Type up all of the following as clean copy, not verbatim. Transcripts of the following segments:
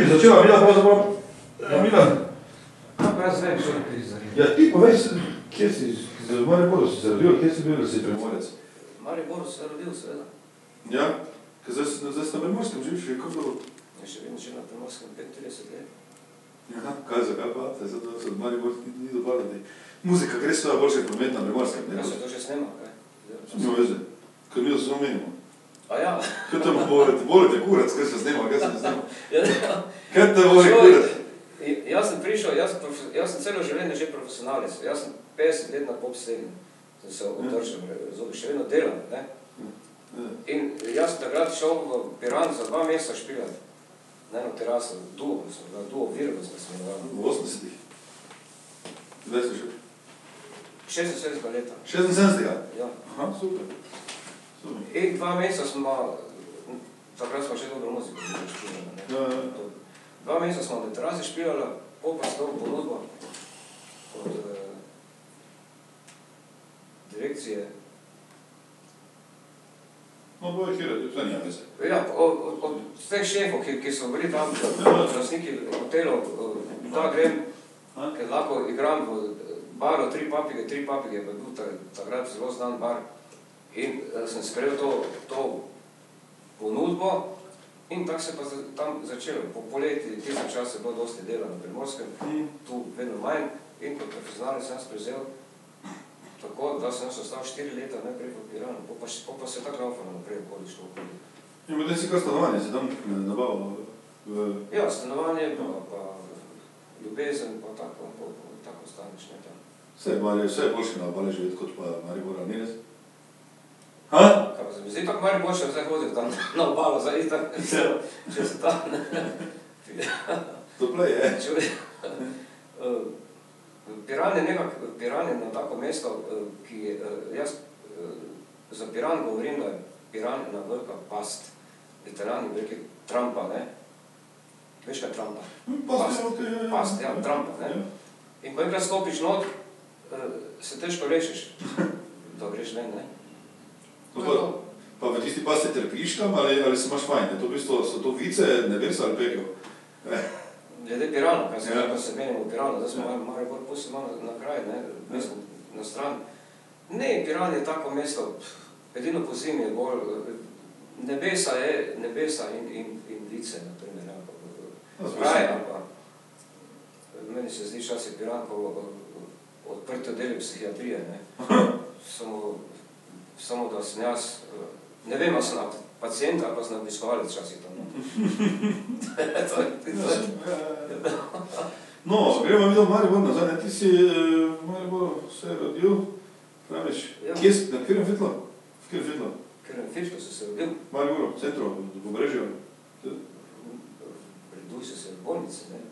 bi začela Mila pravzaprav. Mila. Kako jaz vem, što ti zaredil? Ja, ti povej, kje si, v Mariboru si se rodil, kje si bil, da si Primorec? V Mariboru se je rodil, seveda. Ja, ker zdaj si na Primorskem živiš, kako bilo? Ja, še vedno na Primorskem 35 let. Ja, kaj, zakaj pa? Zato se od Maribor ni dopadati. Muzika gre svoja boljša promet na Primorskem, ne? Ja, se to že snema, kaj? Nima veze. Ker mi da samo menimo. A ja. Kaj te bolite kurac, kaj se snema, kaj se ne snema? Ja, Kaj te boli kurac? Jaz sem prišel, jaz sem celo življenje že profesionalec. Jaz sem 50 let na pop sceni. Sem se obdržal, še vedno delam, ne? In jaz sem takrat šel v Piran za 2 meseca špilati. Na eno teraso, duo Virgo smo se imenovali. V 80-ih? Kdaj si šel? 76 leta. 76-ega? Ja. Aha, super. In 2 meseca smo, takrat smo še dobro muziko špilali, ne? 2 meseca smo na terasi špilali, pol pa s to ponudbo od direkcije. No, boje kjera, to nija veze. Ja, od vseh šefov, ki so bili tam, lastniki hotelov, da grem, ker lahko igram v baru 3 papige, pa je bil takrat zelo znan bar. In sem sprejel to ponudbo in tako se pa tam začelo. Po poleti, tistem času je bilo dosti dela na Primorskem, tu vedno manj in kot profesionalni sem sprezel tako, da sem ostal 4 leta najprej v Piranu, pa se tako laufalo naprej okoli šlo okoli. In potem si kar stanovanje, si tam nabavil v... Ja, stanovanje, pa ljubezen, pa tako ostaneš, ne tam. Vse je boljše na obali živeti kot pa Maribora, ni res? Ha? Kako se mi zdi, tako Maribor še vse hodil tam na obalo, zdaj itak, če se tam... Tople je. Piran je na tako mesto, ki je, jaz za Piran govorim, da je Piran ena velika past. Italijani bi rekli trampa, ne? Veš kaj je trampa? Past, ja, trampa, ne? In ko enkrat stopiš not, se težko rečeš, da greš ven, ne? Pa v tisti pasti trpiš tam ali se imaš fajn? To v bistvu so to vice, nebesa ali pekel? Glede Pirana, kaj se menimo v Piranu, zdaj smo Maribor pustil malo na kraj, ne, mislim, na stran. Ne, Piran je tako mesto, edino po zimi je bolj, nebesa in vice, na primer, kraj, pa meni se zdi časih Piran, ko odprte deli psihiatrije, ne, samo da sem jaz, ne vem, ali sem pacijent ali pa sem obiskovalec časih tam. No, gremo mi do Maribor nazaj, ti si v Mariboru se rodil, praviš, kje si, na katerem fitlo? V katerem fitlo? V katerem fitlo si se rodil? V Mariboru, v centru, v Pobrežju. Preduj si se v bolnici, ne?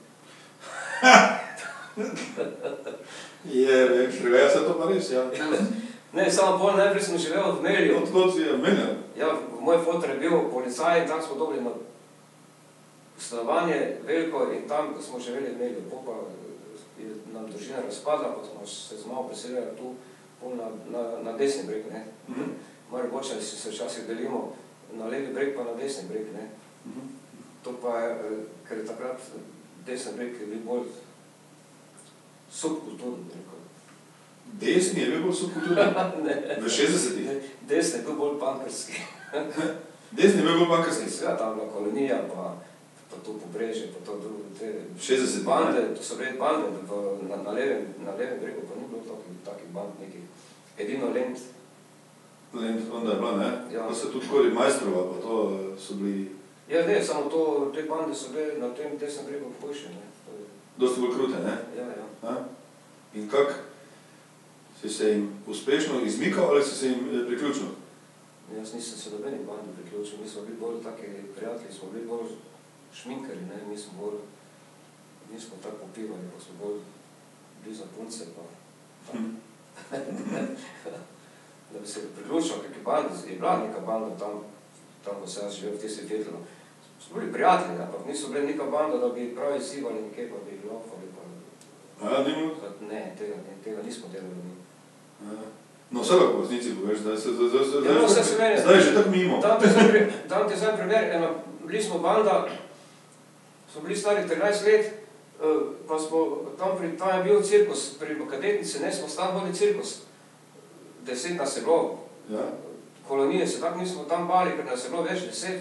Ja, se to pa res, ja. Ne, samo pol najprej sem živel v Melju. Odkot si je v Melju? Ja, moj fotor je bil policaj in tam smo dobili na stanovanje veliko in tam smo živeli v Melju. Pol pa je nam družina razpadla, pa smo se malo preselili tu, pol na desni breg, ne. Mariborčani se včasih delimo na levi breg pa na desni breg, ne. To pa je, ker je takrat desni breg je bil bolj subkulturni, rekel. Desni je bil bolj subkulturni? V 60-ih? Desni je bil bolj punkerski. Desni je bil bolj punkerski? Ja, tam bila kolonija, pa to Pobrežje, pa to drugo, te bande, to so bile bande, na levem bregu pa ni bilo takih band nekih. Edino Lent. Lent, onda je bila, ne? Ja. Pa se tudi koli Majstrova, pa to so bili... Ja, ne, samo te bande so bile na tem desnem bregu hujše, ne. Dosti bolj krute, ne? Ja, ja. In kak? Si se jim uspešno izmikal ali si se jim priključil? Jaz nisem se dobenih bandi priključil, mi smo bili bolj taki prijatelji, smo bili bolj šminkari, ne, nismo tako popivali, pa smo bolj bili za punce, pa... Da bi se priključil kakaj bandi, je bila neka banda tam, ko se jaz živel v tisti fetlu. Smo bili prijatelji, ampak niso bili neka banda, da bi pravi zivali nekaj, pa bi laufali, pa... A, ni bilo? Ne, tega nismo delali mi. No, vse lahko v resnici poveš, zdaj je že tako mimo. Dam ti zdaj primer, bili smo banda, smo bili stari 13 let, pa smo tam je bil cirkus, pri kadetnici, ne, smo stan hodili cirkus. 10 nas je bilo, kolonije se tako nismo tam bali, ker nas je bilo več 10.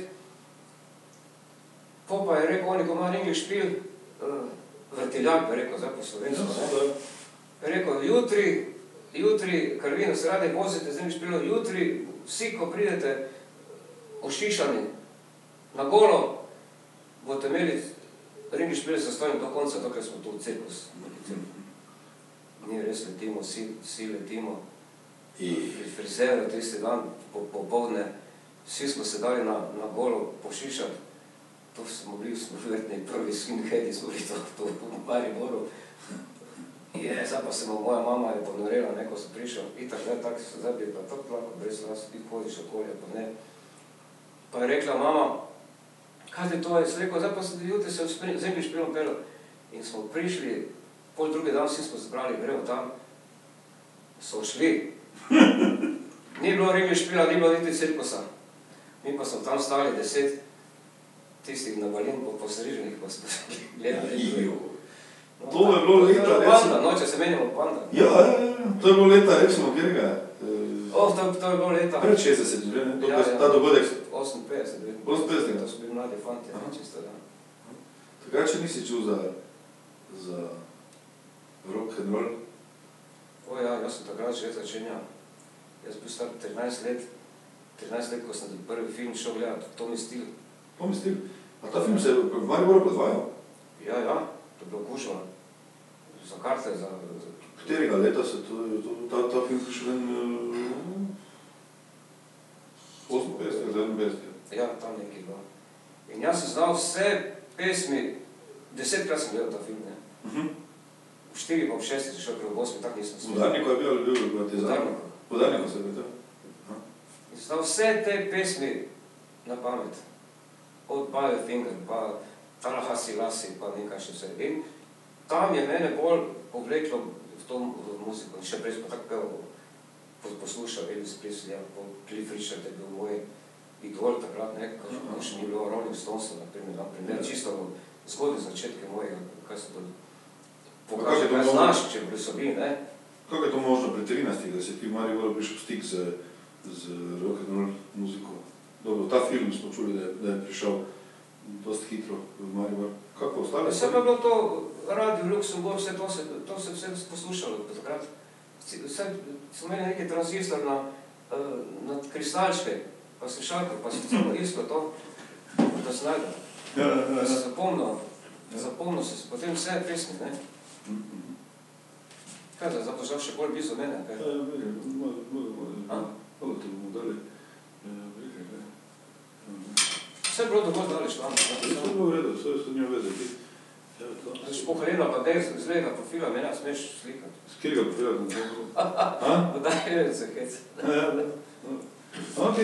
Pa je rekel, oni, ko ima English špil, vrtiljak, bi rekel, zdaj po slovensko, ne. Je rekel, jutri, ker vi nas radi vozite z English špilom, jutri, vsi, ko pridete ošišani na golo, boste imeli English špil zastojni do konca, dokaj smo tu v cirkus. Mi res letimo, vsi letimo. Pri frizeru tisti dan, popoldne, vsi smo se dali na golo pošišati. To smo bili verjetno prvi skinheadi, smo bili to v Mariboru. Zdaj pa se moja mama je ponorela, neko sem prišel, itak ne, tak se zdaj bi pa tako lahko brez nas, ti hodiš okolje, pa ne. Pa je rekla mama, kaj je to, je rekel, zdaj pa jutri se z English špilom pelil. In smo prišli, pol drugi dan vsi smo zbrali, gremo tam, so šli. Ni bilo English špila, ni bilo niti cirkusa. Mi pa smo tam stali 10 tistih na balin po sreženih, pa smo gledali. To je bilo leta, recimo. Panda, če se menimo Panda. Ja, to je bilo leta, recimo, kjer ga? To je bilo leta. Pred 60, ta dogodek. 58, 58. To so bili mladi fanti, čisto, da. Takrat še nisi čul za rock and roll? Jaz sem takrat že začenjal. Jaz bil star 13 let, ko sem prvi film šel gledati, Tomi Stil. Tomi Stil? A ta film se je v Mariboru predvajal? Ja, to je bilo kušalo. Za karte, za... Katerega leta se ta film še ven... 58, 57? Ja, tam nekaj bilo. In jaz sem znal vse pesmi, 10krat sem gledal ta film, ne? V 4 pa v 6 sem šel, ker v 8 tak nisem smel. V Udarniku je bil ali bil v Tezarniku? V Udarniku se je bil, In sem znal vse te pesmi na pamet. Od Butterfinger, pa Tallahassee Lassie, pa nekaj še vse. In tam je mene bolj povleklo v to muziko. In še prej smo tako poslušal Elvis Presley, Cliff Richard je bil moj idol takrat, ne, ko še ni bilo Rolling Stonesov, na primer, čisto zgodne začetke mojega, kaj se to pokaže, kaj znaš, če bili so bili, ne. Kako je to možno pri 13, da si ti v Mariboru prišel v stik z rock and roll muziko? Dobro, ta film smo čuli, da je prišel dosti hitro v Maribor. Kako ostale? Vse pa je bilo to Radio Luxemburg, vse to se vse poslušalo takrat. Smo imeli neki transistor na kristalčke, pa sem šalkal, pa sem celo iskal to, da se najdem. Da se zapomnil se potem vse pesmi, ne? Kaj da, zdaj pa žal še bolj blizu mene, kaj? Malo te bomo dali. Vse je bilo dovolj daleč tam. Vse je bilo v redu, vse je njo vedeti. Po Helena pa ne z zlega profila, mene smeš slikati. Z kjerega profila sem zelo? Daj, se hec. Ok.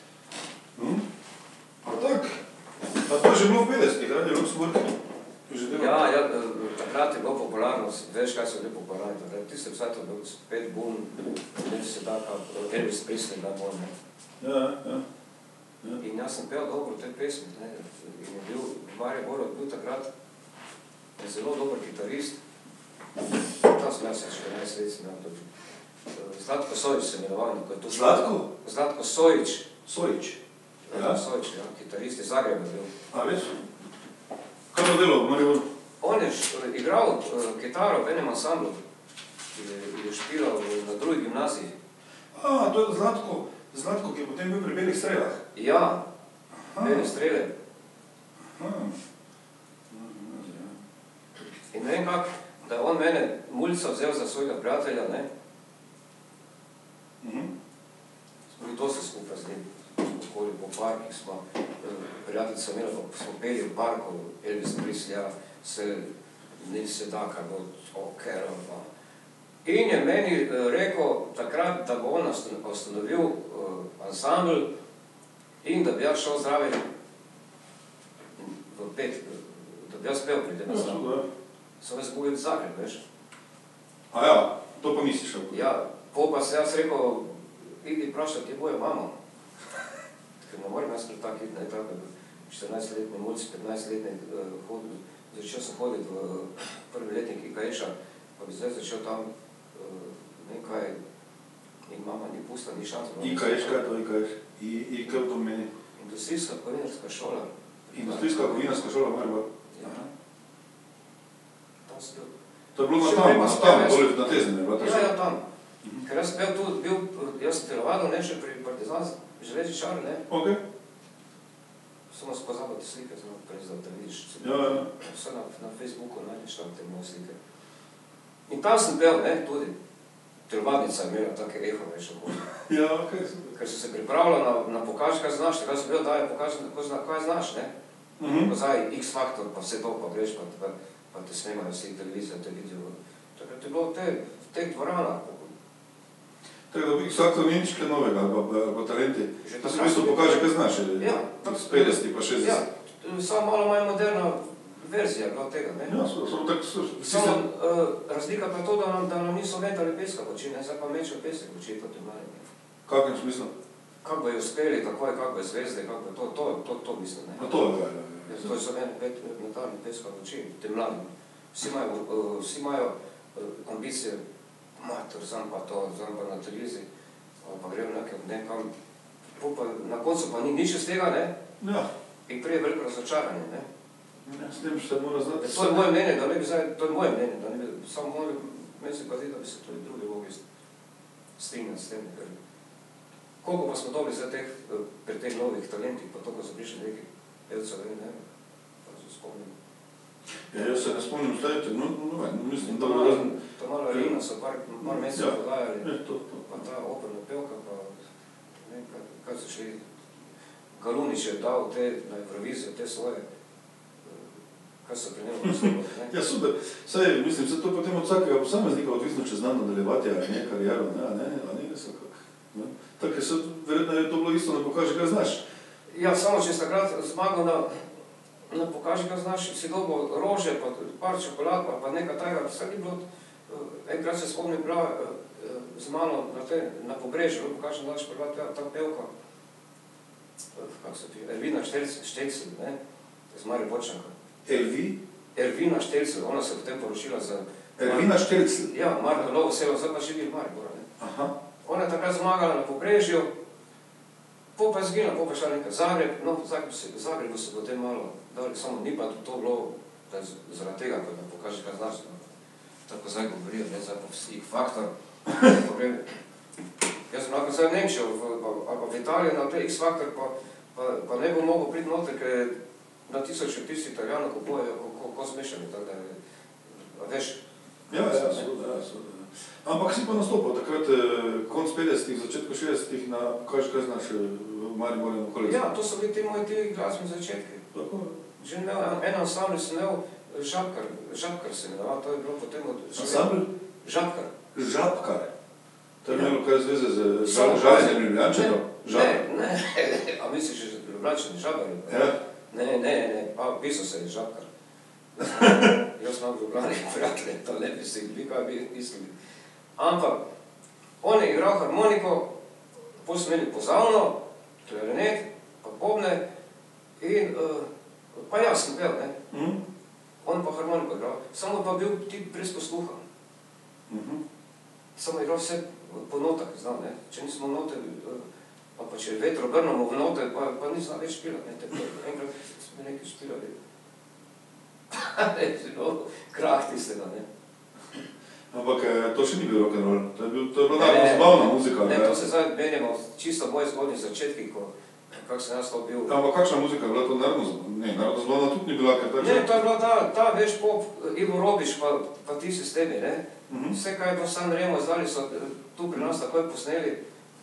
A tak, a to je že bilo v 50-ih, Radio Luxemburg? Ja, takrat je bilo popularno, veš kaj so bili popularni takrat. Ti se vsaj to bil spet boom, se taka, Elvis Presley da bolj, ne. Ja. In jaz sem pel dobro te pesmi, ne, in je bil, v Mariboru je bil takrat zelo dober kitarist. Tam sem jaz 14 let sem imel tudi. Zlatko Sojić se imenoval. Zlatko? Zlatko Sojić. Sojić? Ja, Sojić, ja, kitarist iz Zagreba bil. A, res? Kaj pa delo v Mariboru? On je igral kitaro v enem ansamblu, ki je špilal na drugi gimnaziji. A, to je Zlatko, ki je potem bil pri Belih strelah? Ja, Bele strele. In ne vem kak, da je on mene mulca vzel za svojega prijatelja, ne? Smo bili dosti skupaj z njim, okoli po parkih smo, prijateljica imela, pa smo peli v parku, Elvis Presleyja, Nils Sedaka, Okero, pa. In je meni rekel takrat, da bo on ustanovil ansambl in da bi jaz šel zraven v pet, da bi jaz pel pri tem ansamblu. Sem jaz bil v Zagreb, veš? A ja, to pa nisi šel? Ja, pa se jaz rekel, idi vprašati, kje boje mamo. Ker ne moram jaz pri takih, ne, tako. 14-letni mulci, 15-letni začel sem hoditi v prvi letnik IKŠ-a, pa bi zdaj začel tam nekaj, in mama ni pustila, ni šans. IKŠ, kaj je to IKŠ? I kaj to meni? Industrijska kovinarska šola. Industrijska kovinarska šola, Maribor? Ja. Tam sem bil. To je bilo tam, bolj na Tezni, ne? Ja, tam. Ker jaz sem jaz sem telovadil, ne, še pri Partizan, želeči čar, ne? Ok. Samo spozabati slike, zelo prez, da te vidiš. Ja. Vse na Facebooku najdeš tam te moje slike. In tam sem pel, ne, tudi. Telovadnica je imela take ehove še bolj. Ja, ok. Ker sem se pripravljal na pokaži, kaj znaš, takrat sem bil, daj, pokaži, kaj znaš, ne? Pozaj X Factor, pa vse to, pa greš, pa te snemajo vsi televizijo, te vidijo. Takrat je bilo v teh dvoranah. Tako da X Factor ni nič kaj novega, pa talenti. To se v bistvu pokaže, kaj znaš, iz 50 pa 60. Ja, samo malo manj moderna verzija bila tega, ne? Ja, samo tako... Samo razlika pa je to, da nam niso metali peska v oči, ne? Zdaj pa mečejo pesek v oči, to te mali. V kakvem smislu? Kako bojo uspeli, kako je zvezde, kako je to mislim, ne? No to je, ja. To so meni metali peska v oči, te mladim. Vsi imajo ambicije, mater, znam pa na televiziji, pa grem nekam, na koncu pa ni nič iz tega, ne? Ja. In prije veliko razočaranje, ne? Ja, s tem še mora znati. To je moje mnenje, da ne bi zdaj, to je moje mnenje, da ne bi, samo meni se pa zdi, da bi se tudi drugi mogli strinjati s tem, ker koliko pa smo dobili zdaj pri teh novih talentih, pa to, ko so prišli neki pevcev, ne, pa se spomnim. Ja, jaz se ne spomnim zdaj, mislim, da to malo Arina so par mesecev podajali, pa ta operna pevka, pa ne vem, kaj so šli, Galunič je dal na Eurovizijo te svoje, kaj so pri njemu posebno, ne? Ja, super. Saj, mislim, se to potem od vsakega posameznika odvisno, če znam nadaljevati, ali ne, kariero, ne, so kak. Tako je se, verjetno je to bilo isto, da pokaže, kaj znaš. Ja, samo če si takrat zmagal na pokaži, kaj znaš, si dobil rože, pa par čokolad, pa nekaj tajega, vse ni bilo, enkrat se spomnim, bila z mano na Pobrežju, pokaži, da daš prva ta pevka, kako se pije, Ervina Štelcl, ne, z Mariborčanka. Ervina Štelcl, ona se potem poročila za... Ervina Štelcl? Ja, Novo Selo, zdaj pa živi v Maribora, ne. Aha. Ona je takrat zmagala na Pobrežju, pa je zginila, pa je šla nekaj Zagreb, no, v Zagrebu se potem malo dali, samo ni pa to bilo zaradi tega, ko da pokaže, kaj znaš, tako zdaj govorijo, ne, zdaj pa X Factor, jaz sem lahko zdaj v Nemčijo, ali v Italiji na te X Factor, pa ne bo mogel priti noter, ker je na tisoče tisti Italijano kupujejo, ko zmešani, tako da je, veš. Ja, seveda. Ampak si pa nastopil takrat konc 50-ih, začetku 60-ih na kaj znaš v Mariboru in okolici? Ja, to so bili ti moji glasbeni začetki. Tako? Že en ansambl sem imel, Žabkar se imenoval, to je bilo potem od... Ansambl? Žabkar. Žabkar? To je imelo kaj zveze z žaljenjem Ljubljančetom? Ne, a misliš, že Ljubljančani žabari? Ja. Ne, pa pisal se je Žabkar. Jaz imam v Ljubljani prijatelje, to ne bi si bili, kaj bi mislili. Ampak, on je igral harmoniko, potem smo imeli pozavno, klarinet, pa bobne in pa jaz sem pel, ne. On pa harmoniko igral, samo pa bil tip brez posluha. Samo igral vse po notah, znam, ne. Če nismo note, pa če vetro obrnemo v note, pa ni znal več špilati, ne. Enkrat smo nekaj špilali. Zelo krah tistega, ne. Ampak to še ni bil rock'n'roll, to je bila zabavna muzika. Ne, to se zdaj menjamo čisto moje zgodnje začetki, kako sem jaz to bil. Ampak kakšna muzika je bila to narodno zabavna? Ne, narodno zabavna tudi ni bila, ker tako... Ne, to je bila ta veš pop, Ivo Robiš pa ti sistemi, ne. Vse, kaj je bilo San Remo, zdali so tu pri nas takoj posneli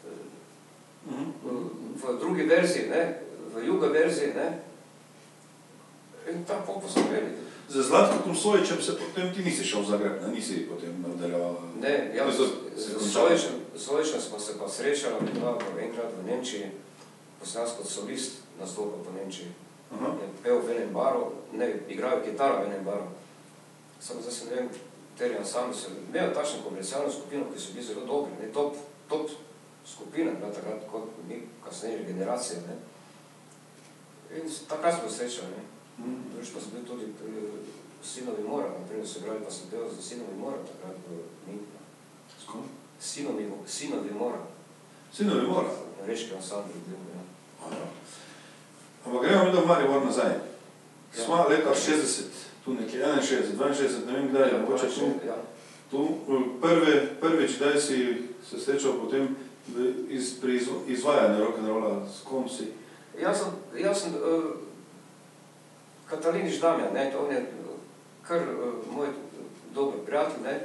v drugi verziji, ne, v Juga verziji, ne. In ta pop so peli. Z Zlatkom Sojičem se potem ti nisi šel v Zagreb, ne? Nisi potem nadaljeval... Ne, ja, z Sojičem smo se pa srečali enkrat v Nemčiji, ko sem jaz kot solist nastopil po Nemčiji. Je pel v enem baru, ne, igrajo kitara v enem baru. Samo zdaj sem vem, teri ansambl so imeli takšno komercialno skupino, ki so bili zelo dobri, ne, top skupina, takrat kot mi kasneje generacije, ne. In takrat smo srečali, ne. Drugič pa sem bil tudi pri Sinovi Mora, naprimer so igrali, pa sem pel za Sinovi Mora takrat v Mintna. S kom? Sinovi Mora. Sinovi Mora? Reški ansambl bil, ja. Ampak gremo mi do Maribor nazaj. Smo leta 60, tu nekje 61, 62, ne vem kdaj, mogoče tu. Tu prvič, kdaj si se srečal potem pri izvajanju rock'n'rolla, s kom si? Jaz sem Katalinič Damjan, ne, to on je kar moj dober prijatelj, ne.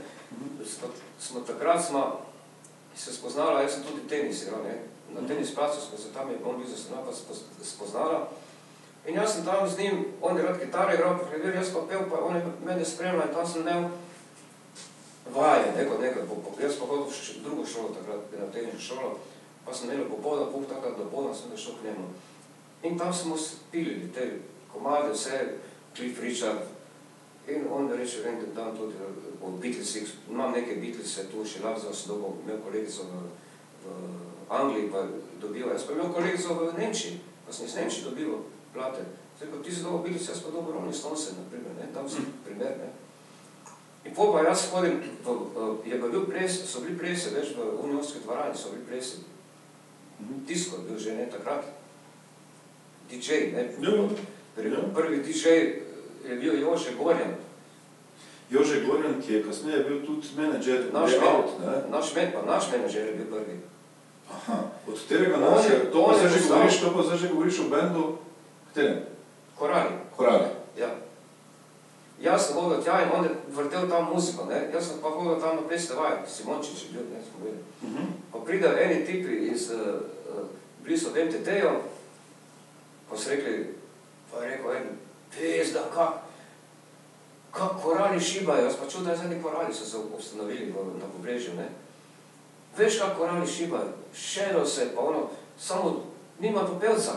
Takrat smo se spoznala, jaz sem tudi tenis igral, ne. Na tenis placu smo se tam, on bil zasebna, pa spoznala. In jaz sem tam z njim, on je rad kitare igral, pa klavir, jaz pa pel, pa on je mene spremljal in tam sem imel vaje, nekaj, jaz pa hodil v drugo šolo takrat, na teniško šolo, pa sem imel popoldan, takrat do poldan sem šel k njemu. In tam smo pilili te komade, vse, Cliff Richard, in on reče, vem, da tam tudi od Beatlesih, imam neke Beatlese tu, še lahko sem dobil, imel kolegico v Angliji, pa dobil, jaz pa imel kolegico v Nemčiji, pa sem iz Nemčiji dobil plate. Zdaj, ko ti si dobil Beatlese, jaz pa dobil Rolling Stones, naprimer, ne, tam sem primer, ne. In pol pa jaz hodim, so bili plese, veš, v Unionski dvorani so bili plese. Disko je bil že, ne, takrat. DJ, ne. Prvi DJ je bil Jože Gorjan. Jože Gorjan, ki je kasneje bil tudi menedžer, naš menedžer je bil prvi. Aha, od katerega naša, to pa zdaj že govoriš o bendu, katerem? Korali. Ja. Jaz sem hodil tja in on je vrtel tam muziko, ne, jaz sem pa hodil tam na plesne vaje, Simončič je bil, ne, smo videli. Pa pridejo eni tipi iz blizu MTT-jo, pa so rekli, pa je rekel en, pezda, kak korali šibajo, jaz pa čutim, da zadnji korali so se ustanovili na pobrežju, ne. Veš, kak korali šibajo, šedo se, pa ono, samo nima pa pevca.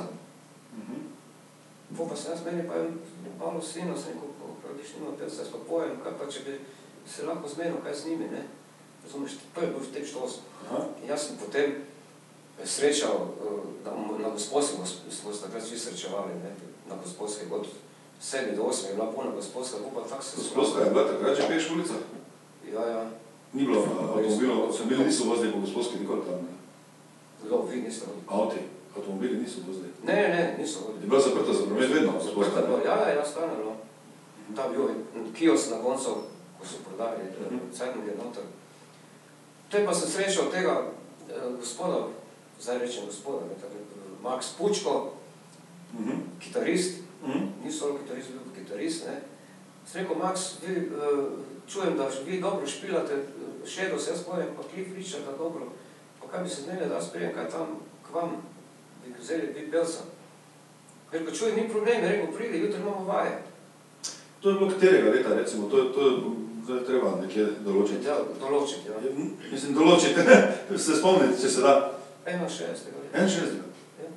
Pa sem jaz meni, pa je malo sino, sem rekel, viš, nima pevca, jaz pa pojem, kaj pa, če bi se lahko zmenil, kaj z njimi, ne. Razumeš, to je bil v tej štosu. In jaz sem potem srečal na Gosposki, smo se takrat vsi srečevali, ne, na Gosposki, od 7 do 8 je bila polna Gosposka, pa tako se... Gosposka je bila takrat, če peš ulica? Ja. Ni bilo avtomobili niso vozili po Gosposki nikoli tam, ne? Vi niste vozili. Avtomobili niso vozili? Ne, niso vozili. Je bila zaprta za promet vedno Gosposka? Ja, stane bilo. Tam bil kiosk na koncu, ko so prodali, cajtnog je noter. Te pa sem srečal tega gospoda, zdaj rečem gospoda, Max Pučko, kitarist, ni solo kitarist, bil kitarist, ne. Sem rekel, Max, čujem, da vi dobro špilate, Shadows, jaz pojem, pa Cliff Richard, da dobro, pa kaj bi se zmenili, da jaz prijem, kaj tam k vam, bi vzeli, bi pelca. Rekel, čujem, ni problem, je rekel, pridi, jutri imamo vaje. To je bilo katerega leta, recimo, to je treba nekje določiti. Ja, določiti, ja. Mislim, določiti, se spomniti, če se da. 61. 61. Ja.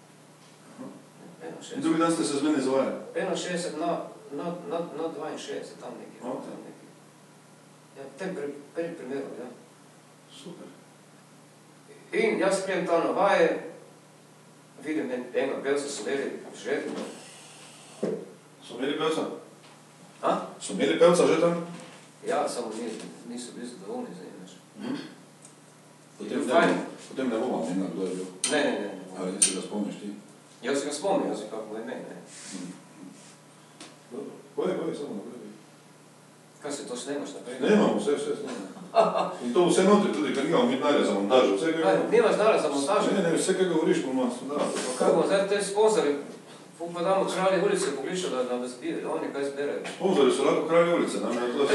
In drugi dan ste se zmeni zavajali? 61 na 62, tam nekje. Ja, v tem primeru, ja. Super. In jaz prijem tam na vaje, vidim enega pevca, so imeli že. So imeli pevca? So imeli pevca že tam? Ja, samo niso bili zadovoljni za njim. Potem ne bomo imena, kdo je bil. Ne. Ali nisi ga spomniš ti? Jaz se ga spomnim, jaz je kako ime, ne. Dobro, poj, samo naprej. Kaj se to snemaš naprej? Snemamo, vse snemamo. In to vse notri tudi, ker nimamo mi denarja za montažo. Nimaš denarja za montažo? Ne, vse kaj govoriš, bomo snimali. Pa kaj bomo zdaj te sponzori, pa damo Kralje ulice, poglišal, da nam oni kaj zberajo. Sponzori so lahko Kralje ulice, nam je to.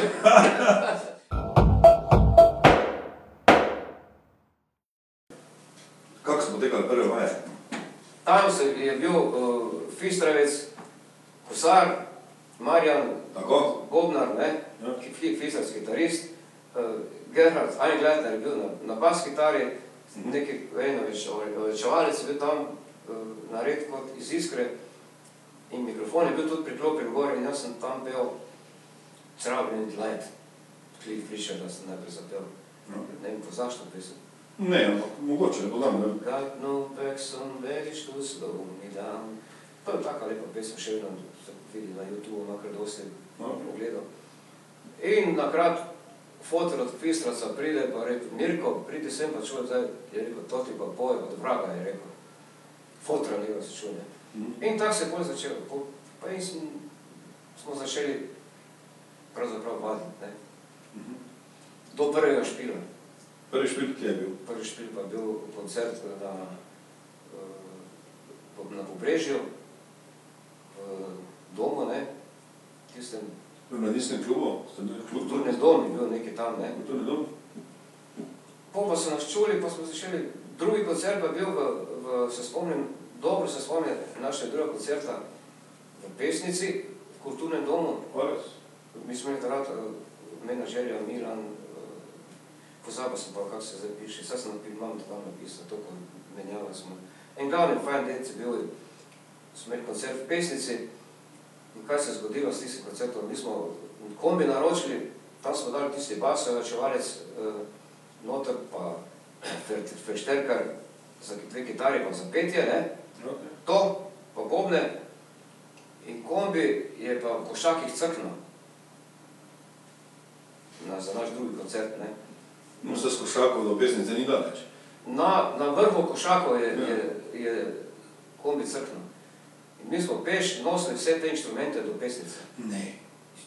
Kako smo tekali prve vaje? Tam je bil Fistravec, Kosar, Marjan, Bobnar, Fistravec kitarist, Gerhard Eingleitner je bil na bas kitari, neki ovečevalec je bil tam nared kot iz Iskre in mikrofon je bil tudi priklopljen gor in jaz sem tam pel Traveling Light, Cliff Richard, da sem najprej zapel. Ne vem, poznaš to pesem? Ne, ampak mogoče, ne poznam, ne? Got no back, some baggage to slow me down. Pa To je taka lepa pesem, še vedno se vidi na YouTube, makar dosti pogledal. In nakrat fotor od Pistraca pride pa rekel, Mirko, pridi sem pa čuj, zdaj je rekel, to ti pa poje od vraga, je rekel. Fotra njega se čuj, ne. In tako se je potem začelo. Pa in smo začeli pravzaprav vaditi, ne. Do prvega špila. Prvi špil, kje je bil? Prvi špil pa je bil koncert na Pobrežju, v domu, ne, tistem... V mladinskem klubu? Kulturni dom je bil nekaj tam, ne. Kulturni dom? Pa so nas čuli, pa smo začeli, drugi koncert pa je bil se spomnim, dobro se spomnim naše druga koncerta v Pesnici, v Kulturnem domu. Mi smo imeli takrat menadžerja Milan, pozabil sem pa, kako se zdaj piše, sad sem imam tam napisal, to ko menjavali smo. En glavni fajn dec je bil, smo imeli koncert v Pesnici, in kaj se je zgodilo s tistim koncertom, mi smo kombi naročili, tam smo dali tisti basovačevalec noter, pa fešterkar za dve kitari, pa za petje, ne, to, pa bobne, in kombi je pa v Košakih crknil, za naš drugi koncert, ne. No, se s Košakov do Pesnice ni daleč. Na vrhu Košakov je kombi crknil. In mi smo peš nosili vse te inštrumente do Pesnice. Ne.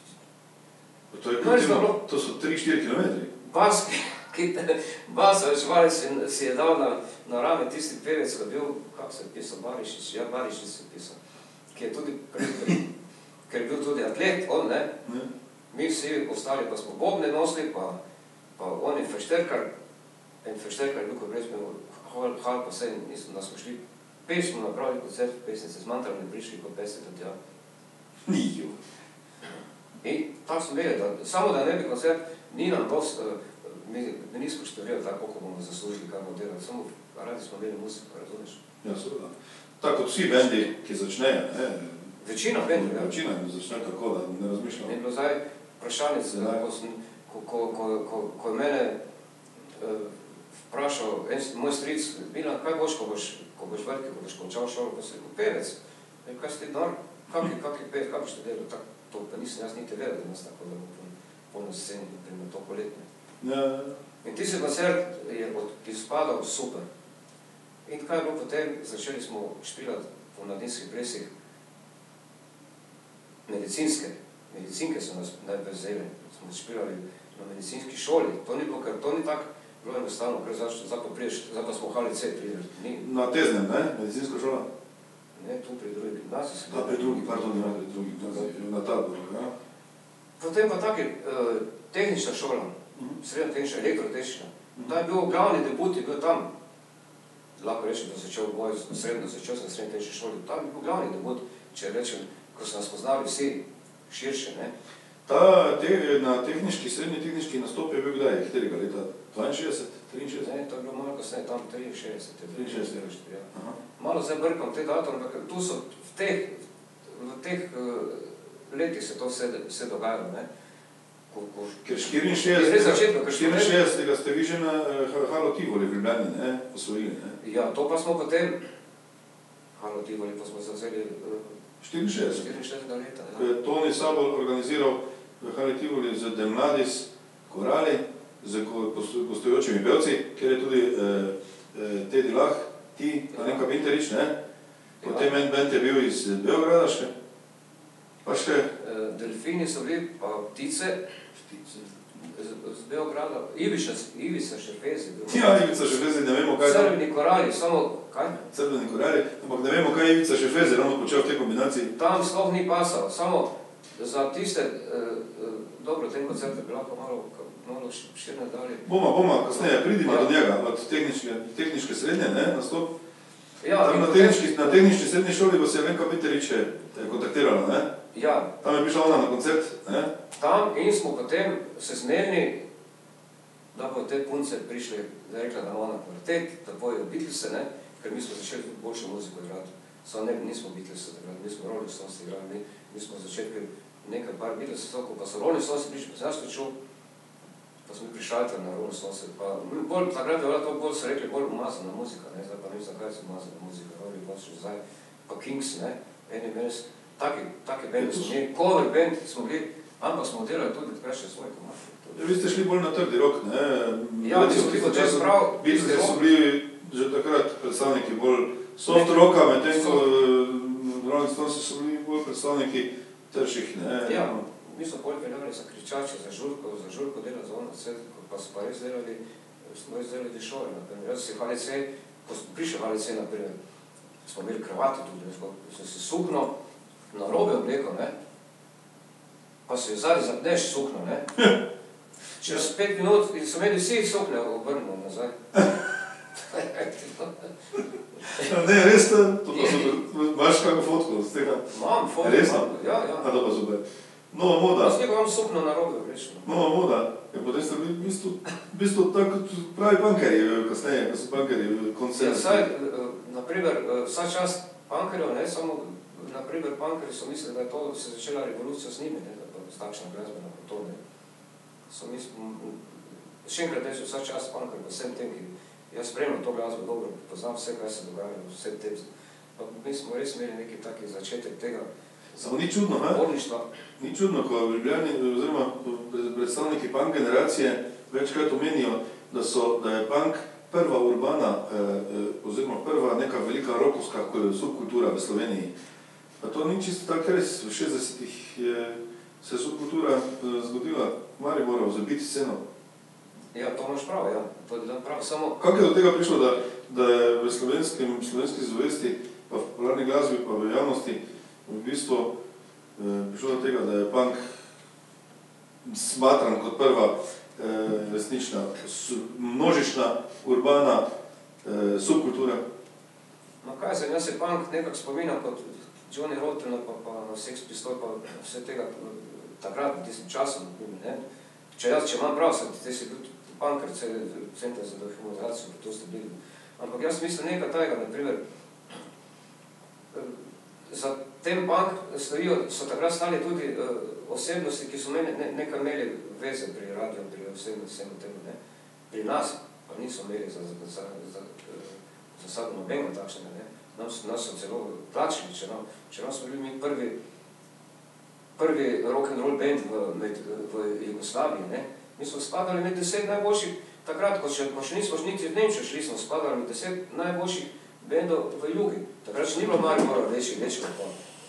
To so 3-4 kilometri. Basovačevalec si je dal na rame tisti pevec, ki je bil, kako se je pisal, Barišič, ja, Barišič se je pisal, ki je tudi, ker je bil tudi atlet, on, ne, mi vsi ostali pa smo bobne nosili, pa on je fešterkar, en fešterkar je bil, ko brez smo hal pa vse, da smo šli, peš smo napravili koncert v Pesnice, z mantrami prišli kot peseta tja. Niju. In tako smo imeli, samo da ne bi koncert, ni nam dost, mi nismo številili tako, koliko bomo zaslužili, kaj bomo delali, samo radi smo imeli muziko, razumeš? Ja, seveda. Tako kot vsi bendi, ki začnejo, ne? Večina bendi, ja. Večina začne tako, da ne razmišljamo. Je bilo zdaj vprašalnic, ko je mene vprašal moj stric, Milan, kaj boš, ko boš veliki, ko boš končal šolo, pa se rekel, pevec. Kaj si ti nor? Kak je pevec, kaj boš te delal? To pa nisem jaz niti vedel, da nas tako, da bo polno sceni, naprimer, to poletne. In tisti koncert je izpadal super. In kaj je bilo potem, začeli smo špilati po mladinskih plesih medicinke so nas najbolj vzeli. Smo špilali na medicinski šoli. To ni bilo, ker to ni tako bilo enostavno, ker zdaj pa priješ, zdaj pa smo v HLC prideli. Na Teznem, ne? Medicinska šola? Ne, tu pri drugi gimnaziji. Pri drugi, pardon, ja, pri drugi gimnaziji, na Taboru, ja. Potem pa taki tehnična šola, srednja tehnična, elektrotehnična. Ta je bil glavni debut, je bil tam. Lahko rečem, da začel boj, začel sem srednja tehnična šola. Tam je bil glavni debut, če rečem, ko so nas poznali vsi širše, ne. Na tehnički, srednji tehnički nastop je bil kdaj? Katerega leta? 62? 63? Ne, to je bilo malo kasneje, tam 63. 63, ja. Malo zdaj brkam te datum, ampak tu so v teh letih se to vse dogajalo, ne. Ker 64. ste vi že na Halo Tivoli v Ljubljani, ne, posvojili, ne? Ja, to pa smo potem, Halo Tivoli, pa smo zavzeli 64. leta, ja. Ko je Toni Sabol organiziral v Halo Tivoli z De Mladis korali, z gostujočimi pevci, kjer je tudi Tedi Lah, ti, Alenka Pinterič, ne? Potem en band je bil iz Beograda še. Pa še... Delfini so bili, pa Ptice. Z Beograda. Ivica Šerfezi. Ja, Ivica Šerfezi, ne vemo kaj... Crveni korali, samo... Kaj? Crveni korali, ampak ne vemo kaj je Ivica Šerfezi ravno počel v tej kombinaciji. Tam sploh ni pasal, samo za tiste... Dobro, tem koncerte bi lahko malo širne dali. Boma, kasneje, pridimo do njega, od tehniške srednje, ne, nastop. Tam na tehnični srednji šoli bo se Alenka Pinterič kontaktirala, ne? Ja. Tam je prišla ona na koncert, ne? Tam in smo potem se zmerili, da bo te punce prišli, da je rekla, da ona kvartet, da bojo Beatlese, ne? Ker mi smo začeli tudi boljšo muziko igrati. Samo nismo Beatlese igrali, mi smo Rolling Stones igrali, mi smo začeli nekaj par Beatlese, pa so Rolling Stones prišli, pa sem jaz to čul, pa smo prišaltali na Rolling Stones, pa takrat je to bolj, so rekli, bolj umazana muzika, ne? Zdaj pa ne vem, zakaj so umazana muzika, Rolling Stones še zdaj, pa Kings, ne? eni menes, taki band smo bili, cover band smo bili, ampak smo delali tudi takrat še svoj komad. Ja, vi ste šli bolj na trdi rock, ne? Ja, mi smo tudi jazz prav, Beatlesi so bili že takrat predstavniki bolj soft rocka, medtem ko Rolling Stonesi so bili bolj predstavniki trših, ne? Ja, mi smo bolj veljali za kričače, za žurko delali za ono, pa so pa res delali, smo res delali šove, naprimer. Jaz si HLC, ko smo prišli HLC, naprimer, smo imeli kravati tudi, sem si sukno na robe oblekel, ne? Pa se jo zadnji zapneš sukno, ne? Čez 5 minut so imeli vsi sukne obrnjeno nazaj. Ne, res, to pa super. Imaš kako fotko z tega? Imam fotko, ja. A to pa super. Nova moda. Jaz nekaj imam sukno na robe oblečeno. Nova moda. Ja, potem ste bili v bistvu tako pravi punkerji kasneje, ko so punkerji koncert. Ja, saj, naprimer, vsa čast punkerjev, ne, samo, naprimer, punkerji so mislili, da je to se začela revolucija z njimi, ne, da pa s takšna glasbena to, ne. So mislili, še enkrat reči, vsa čast punkerjev, vsem tem, ki jaz spremljam to glasbo dobro, poznam vse, kaj se dogaja, vse tem. Pa mi smo res imeli neki taki začetek tega. Samo ni čudno, ni čudno, ko v Ljubljani, oziroma predstavniki punk generacije večkrat omenijo, da je punk prva urbana, oziroma prva neka velika rokovska subkultura v Sloveniji. Pa to ni čisto tako res, v 60-ih se je subkultura zgodila v Mariboru z beat sceno. Ja, to imaš prav, ja. To je prav, samo... Kako je do tega prišlo, da je v slovenski zvesti, pa v popularni glasbi, pa v javnosti, v bistvu prišlo do tega, da je punk smatran kot prva resnična, množična, urbana subkultura? No kaj se, jaz se punk nekako spominjam kot Johnny Rotten, pa na Sex Pistols, pa vse tega takrat, v tistem času, ne? Če imam prav, te si bil punker, center za dehumanizacijo, pa to ste bili. Ampak jaz mislim nekaj tajega, naprimer, za tem punk so takrat stali tudi osebnosti, ki so nekaj imeli veze pri radiju, pri vsemu temu, ne. Pri nas pa niso imeli za sabo nobenega takšnega, ne. Nas so celo plačili, če nam smo bili mi prvi rock'n'roll band v Jugoslaviji, ne. Mi smo spadali med 10 najboljših, takrat, ko še nismo niti v Nemčijo šli, smo spadali med 10 najboljših bendov v Jugi. Takrat še ni bilo Maribora večjih pa.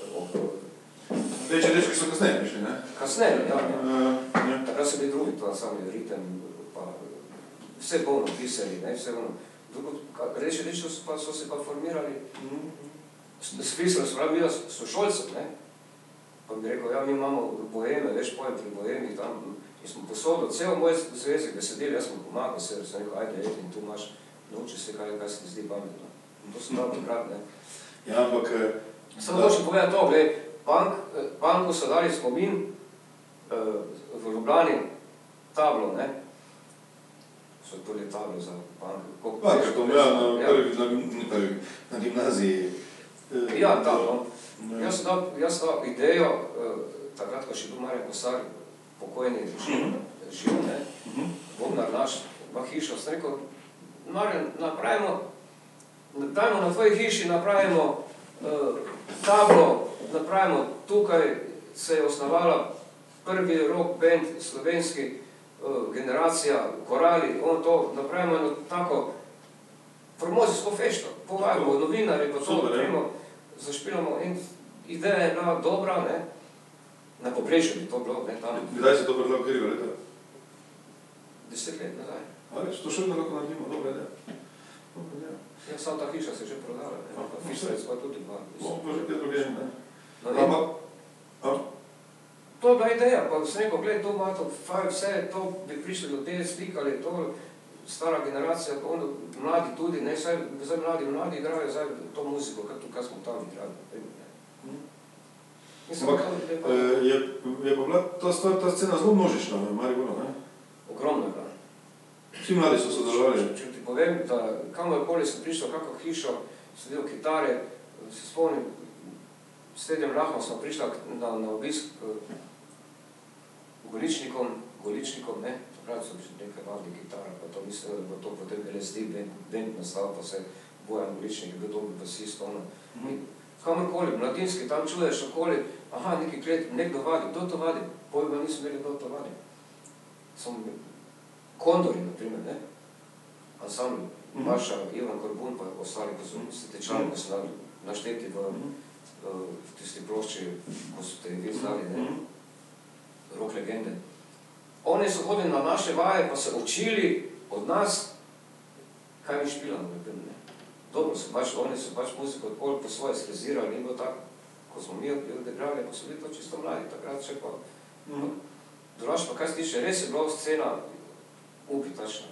Večji dečki so kasneje prišli, ne? Kasneje, ja. Takrat so bili drugi, to sami ritem, pa vse polno pisali, ne, vse ono. Reči pa so se pa formirali, spisali so pravi bila sošolcev, ne. Pa bi rekel, ja, mi imamo boheme, veš, pojem pri bohemi, tam, in smo posodili cel moj zvezek besedil, jaz smo pomagal se, sem rekel, ajde, in tu imaš, nauči se, kaj se ti zdi pametno. In to sem dal takrat, ne. Ja, ampak... Samo hočem povedati to, gled, punku so dali spomin v Ljubljani tablo, ne. So tudi tablo za punk. Ker to na gimnaziji... Ja, tablo. Jaz sem dal idejo, takrat, ko še bil Marjan Kosar, pokojni živ, ne, Bognar naš, ima hišo, sem rekel, Marjan, dajmo na tvoji hiši, napravimo tablo, napravimo tukaj, se je osnovala prvi rock band slovenski, generacija, korali, ono to, napravimo eno tako promozijsko fešto, povajamo novinarje, pa to napravimo, zašpilamo in ideja je bila dobra, ne, na Pobrežju bi to bilo, ne, tam. Kdaj se to predlagal, kjer je leta? 10 let nazaj. Ali, to še lahko naredimo, dobra ideja. Ja, samo ta hiša se že prodala, ne, pa Fištrec pa tudi dva. Pa že kje druge, ne. To je bila ideja, pa sem rekel, gledaj, to ima to, vse to bi prišli ljudje, slikali, to stara generacija, pa onda mladi tudi, ne, zdaj mladi igrajo zdaj to muziko, kaj smo tam igrali, ne. Ampak je pa bila ta scena zelo množična v Mariboru, ne? Ogromno je bila. Vsi mladi so sodelovali. Če ti povem, da kamorkoli sem prišel, kako hišo, sedel kitare, se spomnim, s Tedjem Lahom smo prišla na obisk Goličnikom, ne, takrat so še nekaj vadni kitara, pa to mislim, da bo to potem LSD band nastal, pa se Bojan Goličnik je bil dobil basist, ono. kamorkoli, Mladinski, tam čuješ okoli, aha, neki klet, nekdo vadi, kdo to vadi? Pojma nisem imeli, kdo to vadi. Samo Kondori, na primer, ne? Ansambl, Maša, Ivan Korbun, pa ostali, ko so tečali, ko so našteti v tisti plošči, ko so te vi znali, ne? Rock legende. Oni so hodili na naše vaje, pa se učili od nas, kaj mi špilamo, ne? Dobro so pač, oni so pač muziko odpol po svoje sfrizirali, ni bilo tako, ko smo mi odigrali, pa so bili to čisto mladi, takrat še pa. Drugač pa, kaj se tiče, res je bila scena upitačna,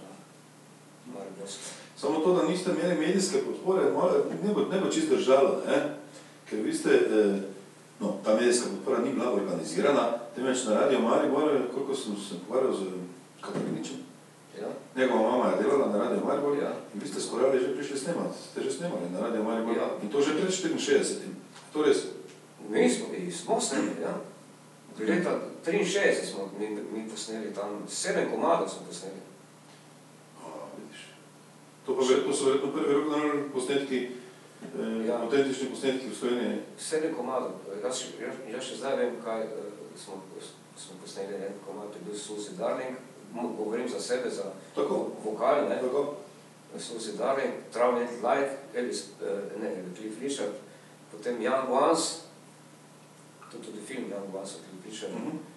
Samo to, da niste imeli medijske podpore, ne bo čisto držalo, ne? Ker vi ste, no, ta medijska podpora ni bila organizirana, temveč na Radio Maribor, koliko sem se pogovarjal z Katariničem. Njegova mama je delala na Radio Maribor in vi ste skoraj že prišli snemati, ste že snemali na Radio Maribor in to že pred 64. To res? Mi smo snemali, ja. Leta 63 smo mi posneli tam, 7 komadov smo posneli. To so verjetno prvi rock'n'roll posnetki, autentični posnetki v Sloveniji. 7 komadov. Jaz še zdaj vem, kaj smo posneli en komad, to je bil Suzy Darling. Govorim za sebe, za vokal, ne? Suzy Darling, Traveling Light, Cliff Richard, potem Young Ones, to tudi film Young Ones, Cliff Richard.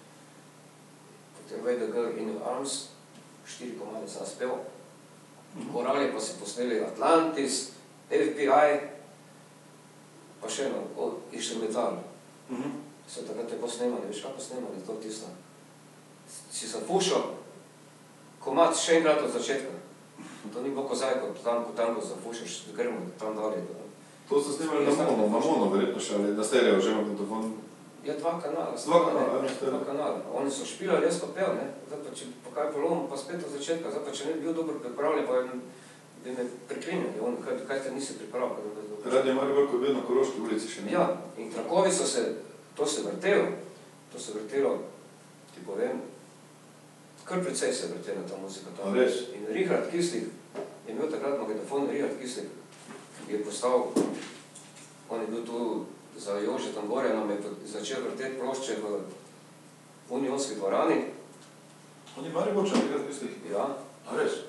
Potem Way the Girl in Your Arms, 4 komade sem spel. Korali pa si posneli Atlantis, FBI, pa še eno, instrumental. So takrat je posnemali, veš kaj posnemali, to je tisto. Si zafušal komad še enkrat od začetka. To ni bilo kozaj, kot tam, ko zafušaš, gremo tam dalje. To so snemali na mono, verjetno še, ali na stereo, že magnetofon? Ja, 2 kanala. 2 kanala. Oni so špilali, jaz pa pel, ne? Zdaj pa, če pa kaj polom, pa spet od začetka, zdaj pa, če ne bi bil dobro pripravljen, pa bi me priklinjali, kaj te nisi pripravljal. Radio Maribor, ko je bil na Koroški ulici še ne? Ja, in trakovi so se, to se vrtelo, ti povem, kar precej se vrtela ta muzika tam. Res? In Richard Kislik, je imel takrat magnetofon, Richard Kislik, ki je postal, on je bil tu za Jožetom Gorja, nam je začel vrteti plošče v Unionski dvorani. On je Mariborčan, Richard Kislik? Ja. A res?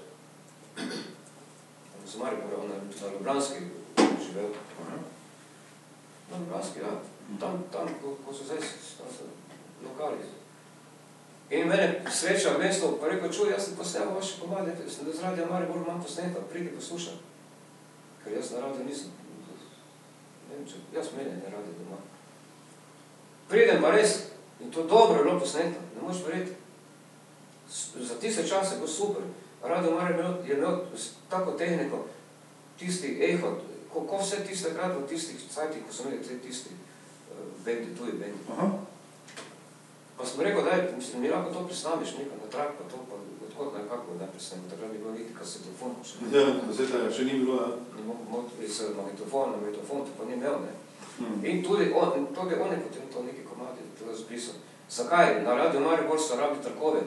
Z Maribora, on je na Ljubljanski živel. Na Ljubljanski, ja. Tam, ko so zdaj lokali. In mene sreča v mesto, pa rekel, čuj, jaz sem posnel vaše komade, sem da z Radio Maribor imam posneta, pridi poslušam. Ker jaz na radio nisem. Ne vem, če jaz menjen ne radio doma. Pridem pa res, in to dobro je bilo posneto, ne moš verjeti. Za tiste čase je bilo super. Radio Maribor je imel tako tehniko, tisti eho, ko vse tiste krat v tistih cajtih, ko so imeli tisti bendi, tuji bendi. Pa sem rekel, daj, mi lahko to prisnamiš nekaj na trak, pa to pa odkot nekako ne prisnemo, takrat ni bilo niti kasetofon. Ja, kaseta še ni bilo, ja. Ni mogli se magnetofon, to pa ni imel, ne. In tudi on je potem to neki komadi zbrisal. Zakaj? Na Radio Maribor so rabili trkove.